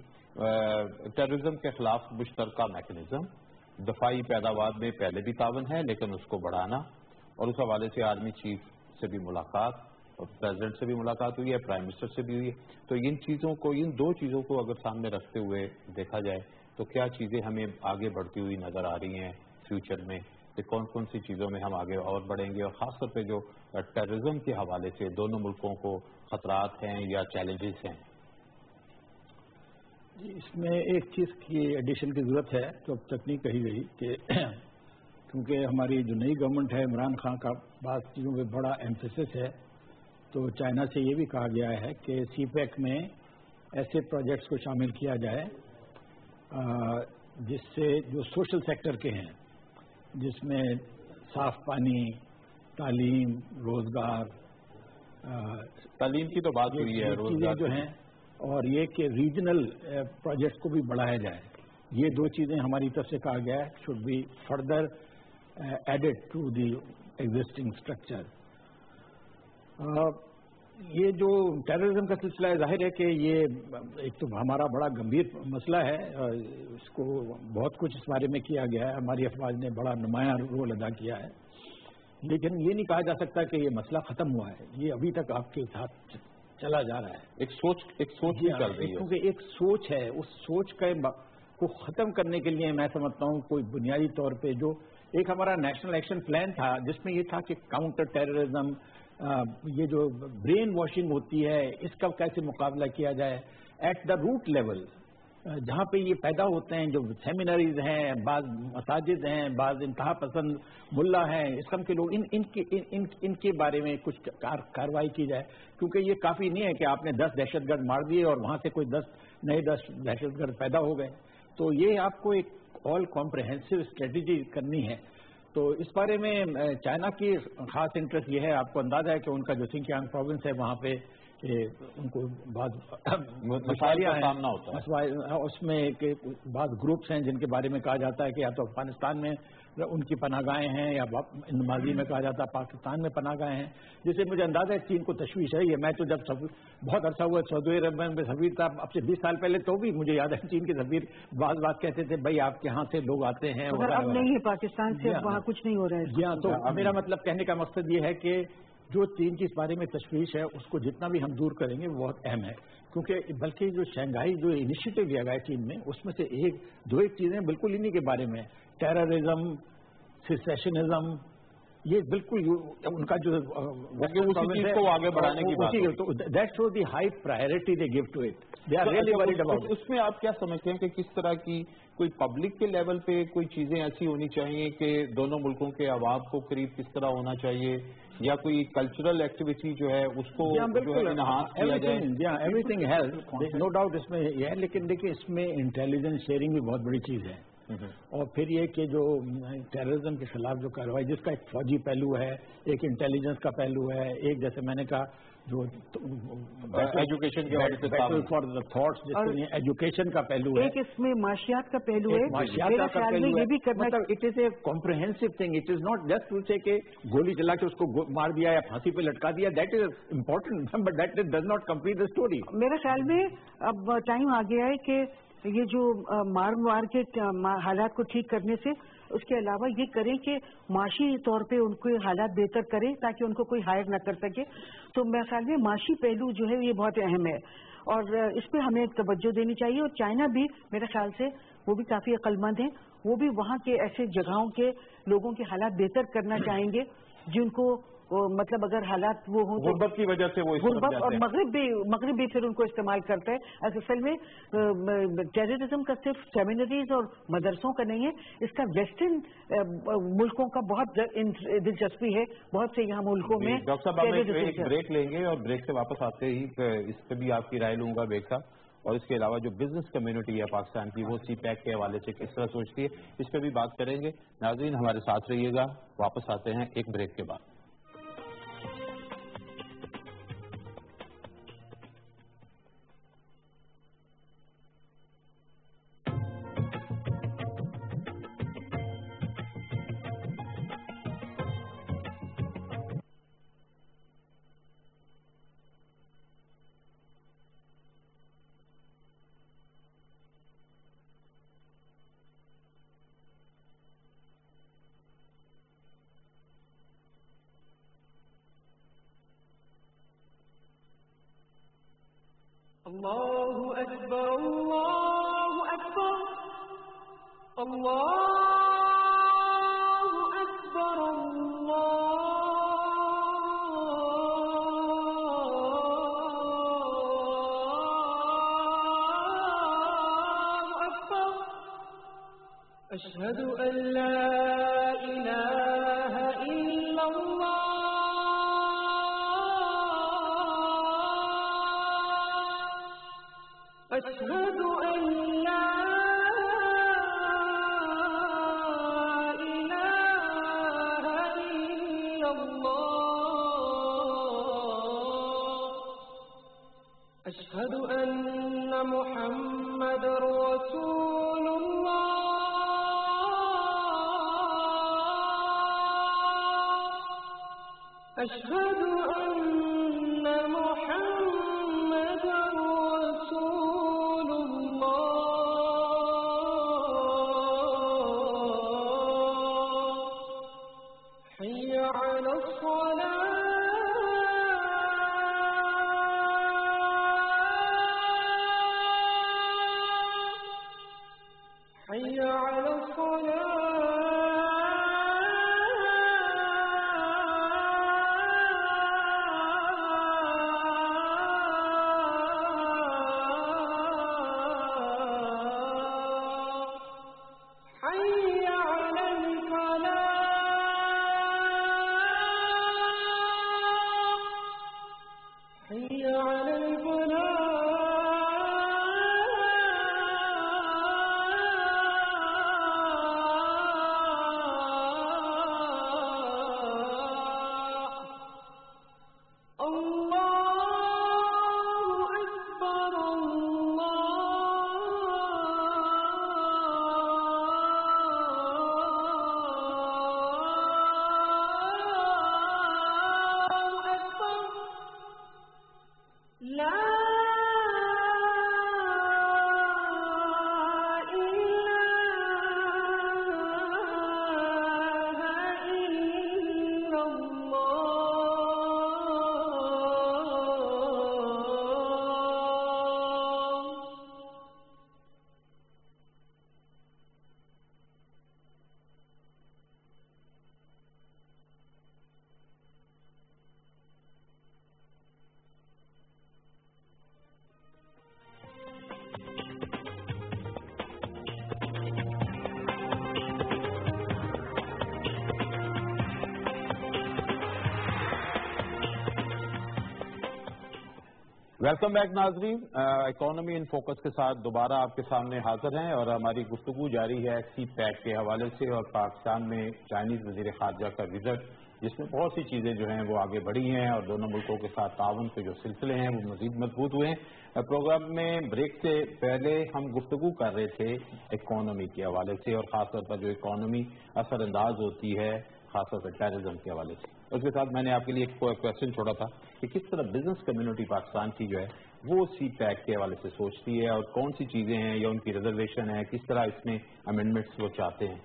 ٹیررزم کے خلاف مشترکہ میکنزم، دفاعی پیداوار میں پہلے بھی تعاون ہے لیکن اس کو بڑھانا، اور اس حوالے سے آرمی چیف سے بھی ملاقات اور پریزیڈنٹ سے بھی ملاقات ہوئی ہے، پرائم منسٹر سے بھی ہوئی ہے۔ تو ان چیزوں کو، ان دو چیزوں کو اگر سامنے رکھتے ہوئے دیکھا جائے تو کیا چیزیں ہمیں آگے بڑھتی ہوئی نظر آ رہی ہیں فیوچر میں، کہ کون کون سی چیزوں میں ہم آگے اور بڑھیں گے، اور خاص طور پہ جو ٹیررزم کے حوالے سے دونوں ملکوں کو خطرات ہیں یا چیلنجز ہیں؟ اس میں ایک چیز کی ایڈیشن کی ضرورت ہے جو اب تک نہیں کہی گئی، کہ کیونکہ ہماری جو نئی گورنمنٹ ہے عمران خان کا بعض چیزوں پہ بڑا ایمفیسس ہے، تو چائنا سے یہ بھی کہا گیا ہے کہ سی پیک میں ایسے پروجیکٹس کو شامل کیا جائے جس سے جو سوشل سیکٹر کے ہیں، جس میں صاف پانی، تعلیم، روزگار، تعلیم کی تو بات ہوئی ہے، روزگار جو ہیں، اور یہ کہ ریجنل پروجیکٹس کو بھی بڑھایا جائے، یہ دو چیزیں ہماری طرف سے کہا گیا ہے should be further added to the existing structure. یہ جو ٹیررزم کا سلسلہ ہے، ظاہر ہے کہ یہ ایک تو ہمارا بڑا گمبھیر مسئلہ ہے، اس کو بہت کچھ اس بارے میں کیا گیا ہے، ہماری افواج نے بڑا نمایاں رول ادا کیا ہے، لیکن یہ نہیں کہا جا سکتا کہ یہ مسئلہ ختم ہوا ہے، یہ ابھی تک آپ کے ساتھ چلا جا رہا ہے. ایک سوچ ایک سوچ بھی چل رہی ہے, کیونکہ ایک سوچ ہے, اس سوچ کا کو ختم کرنے کے لیے میں سمجھتا ہوں کوئی بنیادی طور پہ جو ایک ہمارا نیشنل ایکشن پلان تھا جس میں یہ تھا کہ کاؤنٹر ٹیررزم, یہ جو برین واشنگ ہوتی ہے اس کا کیسے مقابلہ کیا جائے ایٹ دا روٹ لیول, جہاں پہ یہ پیدا ہوتے ہیں, جو سیمینریز ہیں, بعض مساجد ہیں, بعض انتہا پسند ملا ہیں, اس قسم کے لوگ, ان ان کے ان ان کے بارے میں کچھ کارروائی کی جائے, کیونکہ یہ کافی نہیں ہے کہ آپ نے دس دہشت گرد مار دیے اور وہاں سے کوئی دس نئے دس دہشت گرد پیدا ہو گئے. تو یہ آپ کو ایک آل کمپریہنسو اسٹریٹجی کرنی ہے. تو اس بارے میں چائنا کی خاص انٹرسٹ یہ ہے, آپ کو اندازہ ہے کہ ان کا جو سنکیانگ پروونس ہے وہاں پہ ان کو بعض مسائل کا سامنا ہوتا ہے, اس میں بعض گروپس ہیں جن کے بارے میں کہا جاتا ہے کہ یا تو افغانستان میں ان کی پناہ گاہیں ہیں یا ماضی میں کہا جاتا ہے پاکستان میں پناہ گاہیں ہیں, جس سے مجھے اندازہ ہے چین کو تشویش ہے. یہ میں تو جب بہت عرصہ ہوا سعودی عرب میں سفیر تھا اب سے بیس سال پہلے, تو بھی مجھے یاد ہے چین کے سفیر بعض بات کہتے تھے بھائی آپ کے یہاں سے لوگ آتے ہیں, اب نہیں ہے پاکستان سے, وہاں کچھ نہیں ہو رہا ہے. جی ہاں, تو میرا مطلب کہنے کا مقصد یہ ہے کہ جو چین کی اس بارے میں تشویش ہے اس کو جتنا بھی ہم دور کریں گے وہ بہت اہم ہے, کیونکہ بلکہ جو شنگھائی جو انیشیٹو لیا گیا ہے چین میں اس میں سے ایک دو ایک چیزیں بالکل انہی کے بارے میں, ٹیررزم, سیسیشنزم, یہ بالکل ان کا جو کو آگے بڑھانے کی بات, that shows the high priority they give to it, they are really worried about. اس میں آپ کیا سمجھتے ہیں کہ کس طرح کی کوئی پبلک کے لیول پہ کوئی چیزیں ایسی ہونی چاہیے کہ دونوں ملکوں کے عوام کو قریب کس طرح ہونا چاہیے, یا کوئی کلچرل ایکٹیویٹی جو ہے اس کو جو ہے انہانس کیا جائے؟ Everything has no doubt اس میں یہ ہے, لیکن دیکھیے اس میں انٹیلیجنس شیئرنگ بھی بہت بڑی چیز ہے. اور پھر یہ کہ جو ٹیررزم کے خلاف جو کارروائی جس کا ایک فوجی پہلو ہے, ایک انٹیلیجنس کا پہلو ہے, ایک جیسے میں نے کہا جو ایجوکیشن فار دا تھاٹس جس کے لیے ایجوکیشن کا پہلو ہے, ایک اس میں معاشیات کا پہلو ہے, معاشیات کا پہلو ہے, مطلب it is a comprehensive thing, it is not just to say کہ گولی چلا کے اس کو مار دیا یا پھانسی پہ لٹکا دیا, that is important but that does not complete the story. میرے خیال میں اب ٹائم آ گیا ہے کہ یہ جو مار مار کے حالات کو ٹھیک کرنے سے اس کے علاوہ یہ کریں کہ معاشی طور پہ ان کو حالات بہتر کریں تاکہ ان کو کوئی ہائر نہ کر سکے. تو میرے خیال میں معاشی پہلو جو ہے یہ بہت اہم ہے اور اس پہ ہمیں توجہ دینی چاہیے. اور چائنا بھی میرے خیال سے وہ بھی کافی عقل مند ہیں, وہ بھی وہاں کے ایسے جگہوں کے لوگوں کے حالات بہتر کرنا چاہیں گے جن کو مطلب اگر حالات وہ ہوں غربت کی وجہ سے وہ غربت, اور مغرب بھی مغرب بھی پھر ان کو استعمال کرتا ہے. اصل میں ٹیررزم کا صرف سیمینریز اور مدرسوں کا نہیں ہے, اس کا ویسٹرن ملکوں کا بہت دلچسپی ہے, بہت سے یہاں ملکوں میں. ڈاکٹر صاحب ہم ایک بریک لیں گے اور بریک سے واپس آتے ہی اس پہ بھی آپ کی رائے لوں گا بیگ صاحب, اور اس کے علاوہ جو بزنس کمیونٹی ہے پاکستان کی وہ سی پیک کے حوالے سے کس طرح سوچتی ہے اس پہ بھی بات کریں گے. ناظرین ہمارے ساتھ رہیے گا, واپس آتے ہیں ایک بریک کے بعد. اللہ اکبر اللہ اکبر اللہ اکبر اللہ اکبر اشہد ان لا الہ الا اللہ أشهد أن لا إله إلا الله أشهد أن محمد رسول الله أشهد أن محمد رسول حي على الصلاة ویلکم بیک ناظرین، اکانومی ان فوکس کے ساتھ دوبارہ آپ کے سامنے حاضر ہیں اور ہماری گفتگو جاری ہے سی پیک کے حوالے سے اور پاکستان میں چائنیز وزیر خارجہ کا وزٹ، جس میں بہت سی چیزیں جو ہیں وہ آگے بڑھی ہیں اور دونوں ملکوں کے ساتھ تعاون کے جو سلسلے ہیں وہ مزید مضبوط ہوئے ہیں۔ پروگرام میں بریک سے پہلے ہم گفتگو کر رہے تھے اکانومی کے حوالے سے اور خاص طور پر جو اکانومی اثر انداز ہوتی ہے خاص طور پر ٹیررزم کے حوالے سے۔ اس کے ساتھ میں نے آپ کے لیے ایک کوشچن چھوڑا تھا کہ کس طرح بزنس کمیونٹی پاکستان کی جو ہے وہ سی پیک کے حوالے سے سوچتی ہے اور کون سی چیزیں ہیں یا ان کی ریزرویشن ہے، کس طرح اس میں امینڈمنٹس وہ چاہتے ہیں۔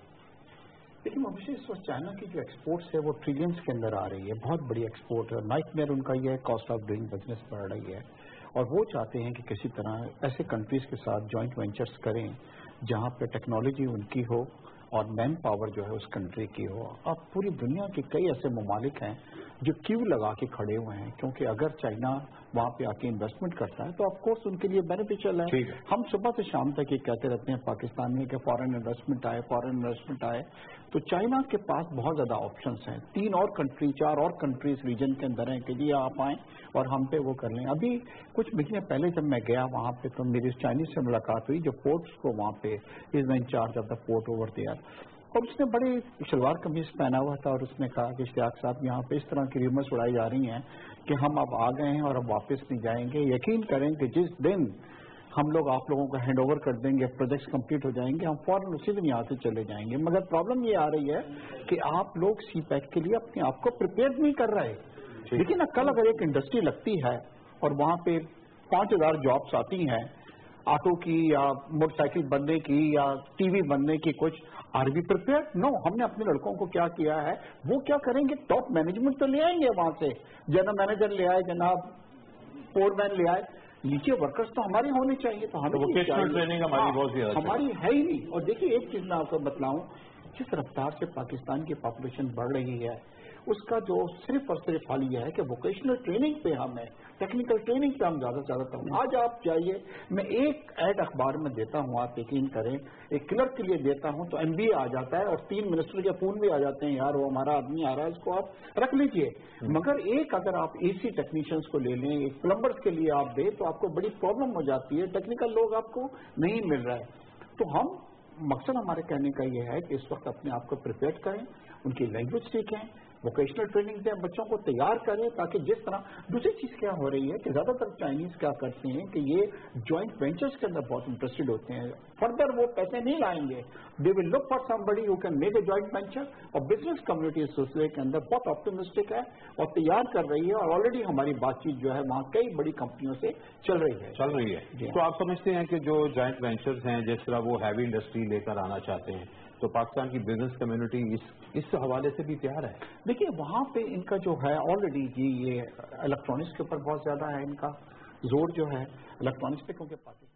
لیکن مجھے اس وقت چائنا کی جو ایکسپورٹس ہے وہ ٹریلینس کے اندر آ رہی ہے، بہت بڑی ایکسپورٹ ہے، نائٹ میئر ان کا یہ ہے، کاسٹ آف ڈوئنگ بزنس بڑھ رہی ہے اور وہ چاہتے ہیں کہ کسی طرح ایسے کنٹریز کے ساتھ جوائنٹ وینچرز کریں جہاں پہ ٹیکنالوجی ان کی ہو اور مین پاور جو ہے اس کنٹری کی ہو۔ اب پوری دنیا کے کئی ایسے ممالک ہیں جو کیو لگا کے کھڑے ہوئے ہیں، کیونکہ اگر چائنا وہاں پہ آ کے انویسٹمنٹ کرتا ہے تو آف کورس ان کے لیے بینیفیشل ہے۔ ہم صبح سے شام تک یہ کہتے رہتے ہیں پاکستان میں کہ فارن انویسٹمنٹ آئے فارن انویسٹمنٹ آئے، تو چائنا کے پاس بہت زیادہ آپشنس ہیں، تین اور کنٹری چار اور کنٹریز ریجن کے اندر ہیں کہ جی آپ آئیں اور ہم پہ وہ کر لیں۔ ابھی کچھ مہینے پہلے جب میں گیا وہاں پہ تو میری چائنیز سے ملاقات ہوئی جو پورٹس کو وہاں پہ is the incharge of the port over there, اور اس نے بڑی شلوار قمیض پہنا ہوا تھا اور اس نے کہا کہ اشتیاق صاحب یہاں پہ اس طرح کی ریومرز اڑائی جا رہی ہیں کہ ہم اب آ گئے ہیں اور اب واپس نہیں جائیں گے، یقین کریں کہ جس دن ہم لوگ آپ لوگوں کو ہینڈ اوور کر دیں گے، پروجیکٹس کمپلیٹ ہو جائیں گے، ہم فوراً اسی دن یہاں سے چلے جائیں گے۔ مگر پرابلم یہ آ رہی ہے کہ آپ لوگ سی پیک کے لیے اپنے آپ کو پریپیئر نہیں کر رہے۔ لیکن کل اگر ایک انڈسٹری لگتی ہے اور وہاں پہ پانچ ہزار جابس آتی ہیں آٹو کی یا موٹر سائیکل بننے کی یا ٹی وی بننے کی، کچھ آر وی پریپیئر؟ نو، ہم نے اپنے لڑکوں کو کیا کیا ہے، وہ کیا کریں گے، ٹاپ مینجمنٹ تو لے آئیں گے وہاں سے، جنرل مینیجر لے آئے، جناب فور مین لے آئے، نیچے ورکرز تو ہماری ہونی چاہیے۔ تو ہمیں ٹریننگ ہماری بہت زیادہ ہماری ہے ہی نہیں۔ اور دیکھیے ایک چیز میں آپ کو بتلاؤں، جس رفتار سے پاکستان کی پاپولیشن بڑھ رہی ہے اس کا جو صرف اور صرف حال یہ ہے کہ ووکیشنل ٹریننگ پہ ہم ہے، ٹیکنیکل ٹریننگ پہ ہم زیادہ سے زیادہ کریں۔ آج آپ جائیے، میں ایک ایڈ اخبار میں دیتا ہوں، آپ یقین کریں، ایک کلرک کے لیے دیتا ہوں تو ایم بی اے آ جاتا ہے اور تین منسٹر کے فون بھی آ جاتے ہیں، یار وہ ہمارا آدمی آ رہا ہے اس کو آپ رکھ لیجئے۔ مگر ایک اگر آپ اے سی ٹیکنیشینس کو لے لیں، ایک پلمبرز کے لیے آپ دیں تو آپ کو بڑی پرابلم ہو جاتی ہے، ٹیکنیکل لوگ آپ کو نہیں مل رہا ہے۔ تو ہم مقصد ہمارے کہنے کا یہ ہے کہ اس وقت اپنے آپ کو پریپیئر کریں، ان کی لینگویج سیکھیں، ووکیشنل ٹریننگ دیں، بچوں کو تیار کریں، تاکہ جس طرح دوسری چیز کیا ہو رہی ہے کہ زیادہ تر چائنیز کیا کرتے ہیں کہ یہ جوائنٹ وینچرز کے اندر بہت انٹرسٹڈ ہوتے ہیں، فردر وہ پیسے نہیں لائیں گے، they will look for somebody who can make a joint venture, اور بزنس کمیونٹی اس سلسلے کے اندر بہت آپٹمسٹک ہے اور تیار کر رہی ہے، اور آلریڈی ہماری بات چیت جو ہے وہاں کئی بڑی کمپنیوں سے چل رہی ہے چل رہی ہے تو آپ سمجھتے ہیں کہ جو جوائنٹ وینچرز ہیں جس طرح وہ ہیوی انڈسٹری لے کر آنا چاہتے ہیں تو پاکستان کی بزنس کمیونٹی اس اس حوالے سے بھی تیار ہے؟ دیکھیے وہاں پہ ان کا جو ہے آلریڈی جی یہ الیکٹرانکس کے اوپر بہت زیادہ ہے، ان کا زور جو ہے الیکٹرانکس پہ، کیونکہ پاکستان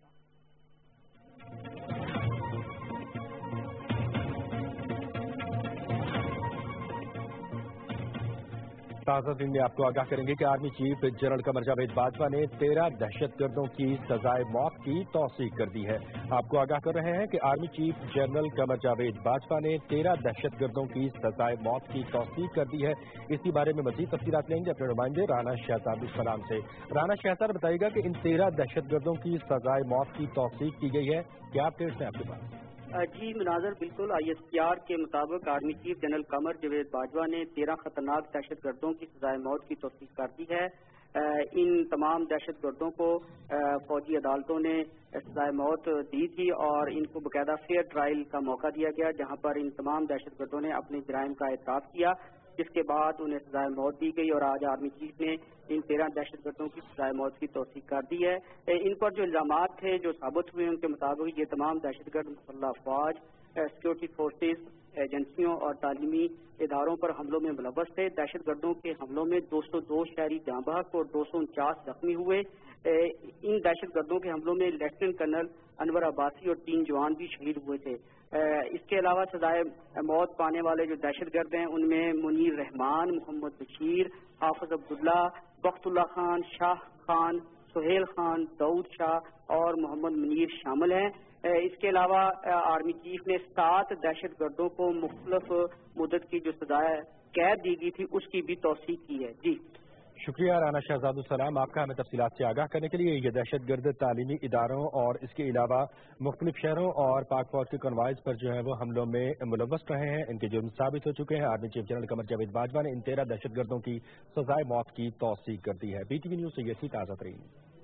تازہ دن میں آپ کو آگاہ کریں گے کہ army chief general Qamar Javed Bajwa نے تیرہ دہشت گردوں کی سزائے موت کی توثیق کر دی ہے۔ آپ کو آگاہ کر رہے ہیں کہ army chief general Qamar Javed Bajwa نے تیرہ دہشت گردوں کی سزائے موت کی توثیق کر دی ہے۔ اسی بارے میں مزید تفصیلات لیں گے اپنے نمائندے رانا شہزاد السلام سے۔ رانا شہزاد بتائیے گا کہ ان تیرہ دہشت گردوں کی سزائے موت کی توثیق کی گئی ہے، کیا اپڈیٹس ہیں آپ کے پاس؟ جی مناظر، بالکل آئی ایس پی آر کے مطابق army chief general Qamar Javed Bajwa نے تیرہ خطرناک دہشت گردوں کی سزائے موت کی توثیق کر دی ہے۔ ان تمام دہشت گردوں کو فوجی عدالتوں نے سزائے موت دی تھی اور ان کو باقاعدہ فیئر ٹرائل کا موقع دیا گیا، جہاں پر ان تمام دہشت گردوں نے اپنے جرائم کا اعتراف کیا، جس کے بعد انہیں سزائے موت دی گئی اور آج آرمی چیف نے ان تیرہ دہشت گردوں کی سزائے موت کی توثیق کر دی ہے۔ ان پر جو الزامات تھے جو ثابت ہوئے ان کے مطابق یہ تمام دہشت گرد مسلح افواج، سیکورٹی فورسز، ایجنسیوں اور تعلیمی اداروں پر حملوں میں ملوث تھے۔ دہشت گردوں کے حملوں میں دو سو دو شہری جاں بحق اور دو سو انچاس زخمی ہوئے۔ ان دہشت گردوں کے حملوں میں لیفٹیننٹ کرنل انور عباسی اور تین جوان بھی شہید ہوئے تھے۔ اس کے علاوہ سزائے موت پانے والے جو دہشت گرد ہیں ان میں منیر رحمان، محمد بشیر، حافظ عبداللہ، بخت اللہ خان، شاہ خان، سہیل خان، داؤد شاہ اور محمد منیر شامل ہیں۔ اس کے علاوہ آرمی چیف نے سات دہشت گردوں کو مختلف مدت کی جو سزائے قید دی گئی تھی اس کی بھی توثیق کی ہے۔ جی شکریہ رانا شہزاد السلام آپ کا ہمیں تفصیلات سے آگاہ کرنے کے لیے. یہ دہشت گرد تعلیمی اداروں اور اس کے علاوہ مختلف شہروں اور پاک فوج کے کنوائز پر جو ہے وہ حملوں میں ملوث رہے ہیں, ان کے جرم ثابت ہو چکے ہیں. Army chief general Qamar Javed Bajwa نے ان تیرہ دہشت گردوں کی سزائے موت کی توثیق کر دی ہے. بی ٹی وی نیوز سے یہ تھی تازہ ترین.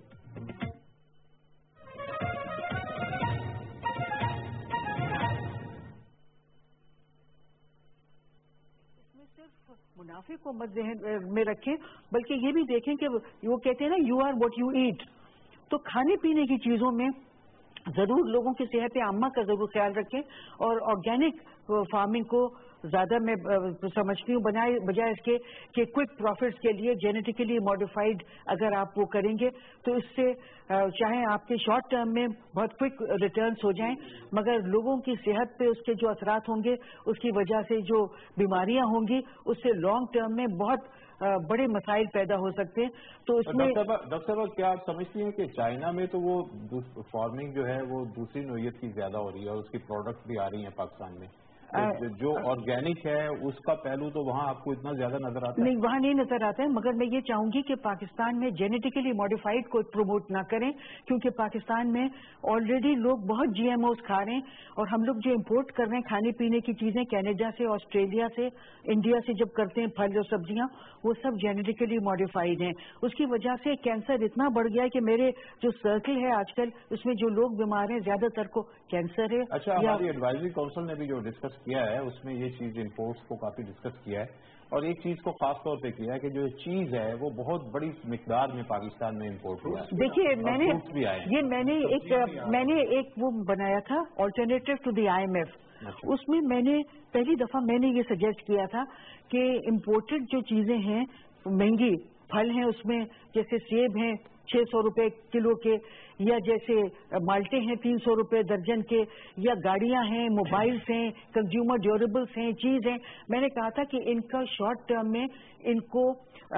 منافع کو مد ذہن میں رکھیں, بلکہ یہ بھی دیکھیں کہ وہ کہتے ہیں نا you are what you eat. تو کھانے پینے کی چیزوں میں ضرور لوگوں کی صحت عامہ کا ضرور خیال رکھیں, اور آرگینک فارمنگ کو زیادہ میں سمجھتی ہوں بنائے بجائے اس کے کہ کوئک پروفٹس کے لیے جینیٹیکلی ماڈیفائڈ اگر آپ وہ کریں گے تو اس سے چاہے آپ کے شارٹ ٹرم میں بہت کوئک ریٹرنس ہو جائیں, مگر لوگوں کی صحت پہ اس کے جو اثرات ہوں گے, اس کی وجہ سے جو بیماریاں ہوں گی, اس سے لانگ ٹرم میں بہت بڑے مسائل پیدا ہو سکتے ہیں. تو اس میں ڈاکٹر صاحب کیا آپ سمجھتی ہیں کہ چائنا میں تو وہ فارمنگ جو ہے وہ دوسری نوعیت کی زیادہ ہو رہی ہے اور اس کی پروڈکٹ بھی آ رہی ہیں پاکستان میں, جو آرگینک ہے اس کا پہلو تو وہاں آپ کو اتنا زیادہ نظر آتا ہے؟ نہیں, وہاں نہیں نظر آتا ہے, مگر میں یہ چاہوں گی کہ پاکستان میں جینیٹیکلی ماڈیفائڈ کو پروموٹ نہ کریں, کیونکہ پاکستان میں آلریڈی لوگ بہت جی ایم اوز کھا رہے ہیں, اور ہم لوگ جو امپورٹ کر رہے ہیں کھانے پینے کی چیزیں کینیڈا سے, آسٹریلیا سے, انڈیا سے جب کرتے ہیں پھل اور سبزیاں, وہ سب جینیٹیکلی ماڈیفائڈ ہیں. اس کی وجہ سے کینسر اتنا بڑھ گیا ہے کہ میرے جو سرکل ہے آج کل اس میں جو لوگ بیمار ہیں زیادہ تر کو کینسر ہے. اچھا, ہماری ایڈوائزری کونسل نے بھی جو ڈسکس کیا ہے اس میں یہ چیز امپورٹس کو کافی ڈسکس کیا ہے, اور ایک چیز کو خاص طور پہ کیا ہے کہ جو چیز ہے وہ بہت بڑی مقدار میں پاکستان میں امپورٹ ہوا ہے. دیکھیے میں نے یہ میں نے ایک میں نے ایک وہ بنایا تھا alternative to the I M F, اس میں میں نے پہلی دفعہ میں نے یہ سجیسٹ کیا تھا کہ امپورٹڈ جو چیزیں ہیں مہنگی پھل ہیں, اس میں جیسے سیب ہیں چھ سو روپے کلو کے, یا جیسے مالٹے ہیں تین سو روپے درجن کے, یا گاڑیاں ہیں, موبائلس ہیں, کنزیومر ڈیوریبلس ہیں, چیز ہیں. میں نے کہا تھا کہ ان کا شارٹ ٹرم میں ان کو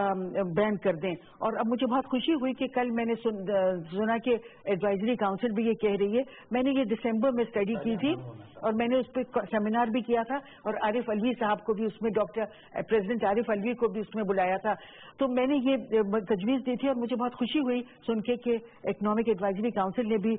بین کر دیں. اور اب مجھے بہت خوشی ہوئی کہ کل میں نے سنا کہ ایڈوائزری کاؤنسل بھی یہ کہہ رہی ہے. میں نے یہ دسمبر میں اسٹڈی کی تھی اور میں نے اس پہ سیمینار بھی کیا تھا, اور عارف الوی صاحب کو بھی اس میں, ڈاکٹر پریزیڈنٹ عارف الوی کو بھی اس میں بلایا تھا. تو میں نے یہ تجویز دی تھی اور مجھے بہت خوشی ہوئی سن کے کہ اکنامک ایڈوائزری کاؤنسل نے بھی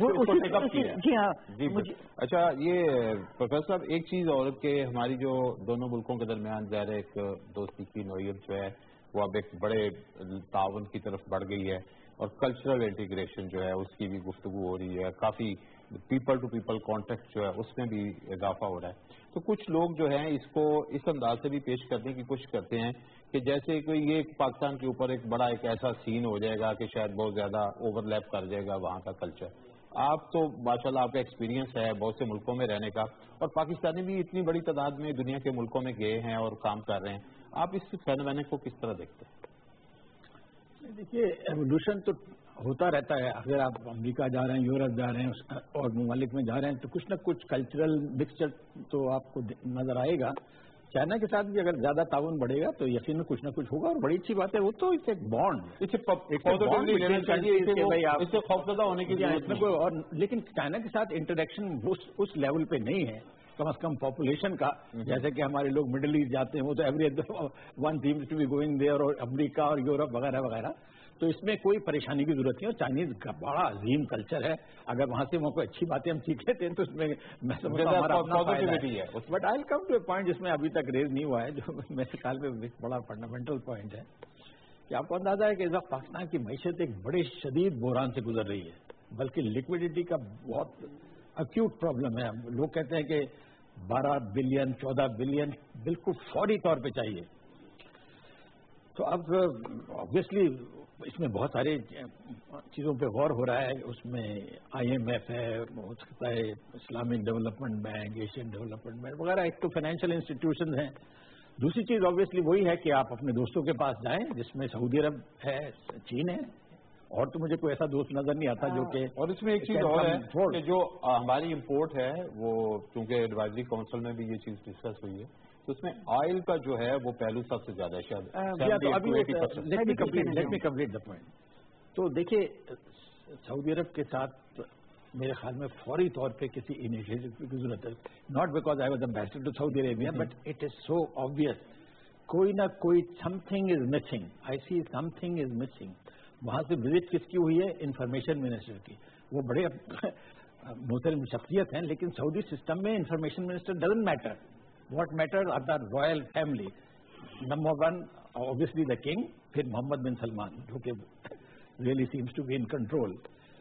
جی ہاں. اچھا, یہ پروفیسر صاحب ایک چیز اور کہ ہماری جو دونوں ملکوں کے درمیان ظاہر ایک دوستی کی نوعیت جو ہے وہ اب ایک بڑے تعاون کی طرف بڑھ گئی ہے, اور کلچرل انٹیگریشن جو ہے اس کی بھی گفتگو ہو رہی ہے, کافی پیپل ٹو پیپل کانٹیکٹ جو ہے اس میں بھی اضافہ ہو رہا ہے. تو کچھ لوگ جو ہیں اس کو اس انداز سے بھی پیش کرنے کی کوشش کرتے ہیں کہ جیسے کہ یہ پاکستان کے اوپر ایک بڑا ایک ایسا سین ہو جائے گا کہ شاید بہت زیادہ اوور لیپ کر جائے گا وہاں کا کلچر. آپ تو ماشاءاللہ آپ کا ایکسپیرینس ہے بہت سے ملکوں میں رہنے کا, اور پاکستانی بھی اتنی بڑی تعداد میں دنیا کے ملکوں میں گئے ہیں اور کام کر رہے ہیں, آپ اس فینومین کو کس طرح دیکھتے ہیں؟ دیکھیے, ایوولوشن تو ہوتا رہتا ہے. اگر آپ امریکہ جا رہے ہیں, یورپ جا رہے ہیں اور ممالک میں جا رہے ہیں تو کچھ نہ کچھ کلچرل مکسچر تو آپ کو نظر آئے گا. چائنا کے ساتھ بھی اگر زیادہ تعاون بڑھے گا تو یقیناً کچھ نہ کچھ ہوگا, اور بڑی اچھی بات ہے وہ تو اس ایک بانڈ, اس سے خوفزدہ ہونے کی ضرورت نہیں. اور لیکن چائنا کے ساتھ انٹریکشن اس لیول پہ نہیں ہے کم از کم پاپولیشن کا, جیسے کہ ہمارے لوگ مڈل ایسٹ جاتے ہیں وہ تو everyone seems to be going there, اور امریکہ اور یورپ وغیرہ وغیرہ. تو اس میں کوئی پریشانی کی ضرورت نہیں, اور چائنیز کا بڑا عظیم کلچر ہے. اگر وہاں سے وہ کوئی اچھی باتیں ہم سیکھ لیتے ہیں تو اس میں میں سمجھتا ہوں ہمارا اپنا فائدہ ہے. But I will come to a point جس میں ابھی تک ریز نہیں ہوا ہے, جو میرے خیال میں بڑا فنڈامنٹل پوائنٹ ہے کہ آپ کو اندازہ ہے کہ اس وقت پاکستان کی معیشت ایک بڑے شدید بحران سے گزر رہی ہے, بلکہ لکوڈیٹی کا بہت ایکوٹ پرابلم ہے. لوگ کہتے ہیں کہ بارہ بلین چودہ بلین بالکل فوری طور پہ چاہیے. تو اب آبویسلی اس میں بہت ساری چیزوں پہ غور ہو رہا ہے. اس میں آئی ایم ایف ہے, ہو سکتا ہے Islamic Development Bank, Asian Development Bank وغیرہ, ایک تو فائنینشیل انسٹیٹیوشنز ہیں. دوسری چیز آبویسلی وہی ہے کہ آپ اپنے دوستوں کے پاس جائیں, جس میں سعودی عرب ہے, چین ہے, اور تو مجھے کوئی ایسا دوست نظر نہیں آتا جو کہ. اور اس میں ایک چیز اور ہے کہ جو ہماری امپورٹ ہے وہ چونکہ ایڈوائزری کونسل میں بھی یہ چیز ڈسکس ہوئی ہے, تو اس میں آئل کا جو ہے وہ پہلو سب سے زیادہ شاید. تو دیکھیے سعودی عرب کے ساتھ میرے خیال میں فوری طور پہ کسی انیشیٹو کی ضرورت ہے. Not because I was ambassador to Saudi Arabia, but it is so obvious कोई ना कोई something is missing, I see something is missing. वहां से विजिट किसकी हुई है? इंफॉर्मेशन मिनिस्टर की। वो बड़े मुहतरम शख्सियत हैं, लेकिन सऊदी सिस्टम में information minister doesn't matter. What matter are the royal family. Number one obviously the king, फिर मोहम्मद बिन सलमान, जो कि really seems to be in control.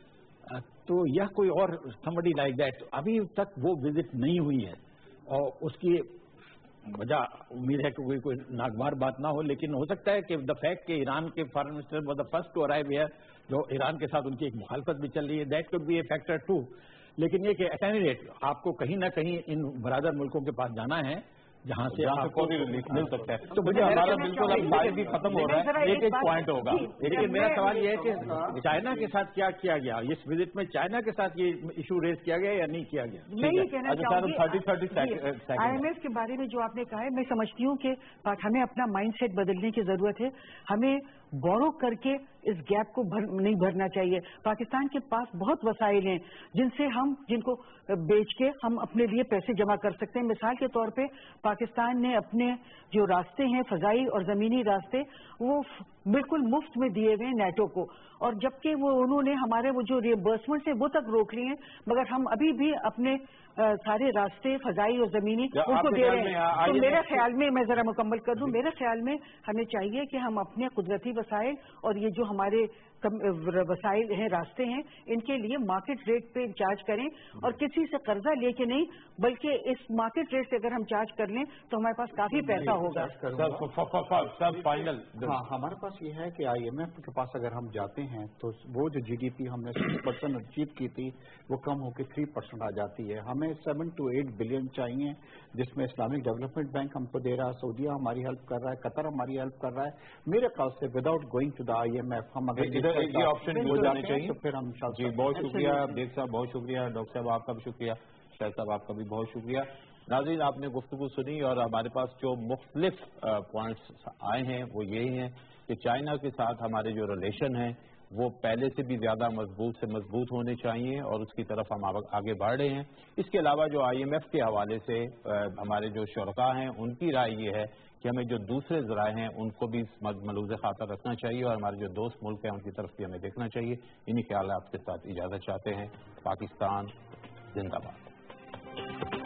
तो यह कोई और समबडी लाइक दैट अभी तक वो विजिट नहीं हुई है, और उसकी वजह उम्मीद है कि कोई कोई नागवार बात ना हो, लेकिन हो सकता है कि द फैक्ट कि ईरान के foreign minister was the first to arrive here, जो ईरान के साथ उनकी एक मुखालफत भी चल रही है, that could be a factor too. लेकिन ये कि एट एनी रेट आपको कहीं ना कहीं इन बरादर मुल्कों के पास जाना है जहां से आपको भी रिलीफ मिल सकता है। तो मुझे हमारा बिल्कुल अब टाइम भी खत्म हो रहा है, एक एक पॉइंट होगा। लेकिन मेरा सवाल ये है कि चाइना के साथ क्या किया गया इस विजिट में? चाइना के साथ ये इशू रेज किया गया या नहीं किया गया? मैं ये कहना चाहूंगी थर्टी आईएमएफ के बारे में जो आपने कहा है, मैं समझती हूँ कि हमें अपना माइंडसेट बदलने की जरूरत है। हमें बोरो करके इस गैप को भर, नहीं भरना चाहिए। पाकिस्तान के पास बहुत वसाइल हैं जिनसे हम जिनको बेच के हम अपने लिए पैसे जमा कर सकते हैं। मिसाल के तौर पे पाकिस्तान ने अपने जो रास्ते हैं फजाई और जमीनी रास्ते वो बिल्कुल मुफ्त में दिए हुए हैं नेटो को, और जबकि वो उन्होंने हमारे वो जो रियम्बर्समेंट है वो तक रोक लिए हैं, मगर हम अभी भी अपने आ, सारे रास्ते फजाई और जमीनी उनको दे रहे हैं। तो मेरे ख्याल में, मैं जरा मुकम्मल कर दूं, मेरे ख्याल में हमें चाहिए कि हम अपने कुदरती वसाइल और ये जो हमारे वसाइल हैं, रास्ते हैं, इनके लिए मार्केट रेट पे चार्ज करें, और किसी से कर्जा लेके नहीं, बल्कि इस मार्केट रेट से अगर हम चार्ज कर लें तो हमारे पास काफी पैसा होगा। सब फाइनल हाँ, हमारे पास ये है कि आईएमएफ के पास अगर हम जाते हैं तो वो जो जीडीपी हमने सिक्स परसेंट अचीव की थी वो कम होकर थ्री परसेंट आ जाती है। हमें सेवन टू एट बिलियन चाहिए, जिसमें इस्लामिक डेवलपमेंट बैंक हमको दे रहा है, सऊदीया हमारी हेल्प कर रहा है, कतर हमारी हेल्प कर रहा है। मेरे ख्याल से without going to the IMF हम अगर ये ऑप्शन हो जाने चाहिए तो फिर हम जी। बहुत शुक्रिया देव साहब, बहुत शुक्रिया डॉक्टर साहब, आपका भी शुक्रिया, शाह साहब आपका भी बहुत शुक्रिया। नाज़रीन, आपने गुफ्तगू सुनी और हमारे पास जो मुख्तलिफ पॉइंट्स आए हैं वो यही हैं कि चाइना के साथ हमारे जो रिलेशन हैं वो पहले से भी ज़्यादा मजबूत से मजबूत होने चाहिए, और उसकी तरफ हम आगे बढ़ रहे हैं। इसके अलावा जो आईएमएफ के हवाले से हमारे जो शुरका हैं उनकी राय ये है कि हमें जो दूसरे ज़राए हैं उनको भी मलूज़ खातर रखना चाहिए, और हमारे जो दोस्त मुल्क हैं उनकी तरफ भी हमें देखना चाहिए। इन्हीं ख्याल आपके साथ इजाज़त चाहते हैं। पाकिस्तान जिंदाबाद।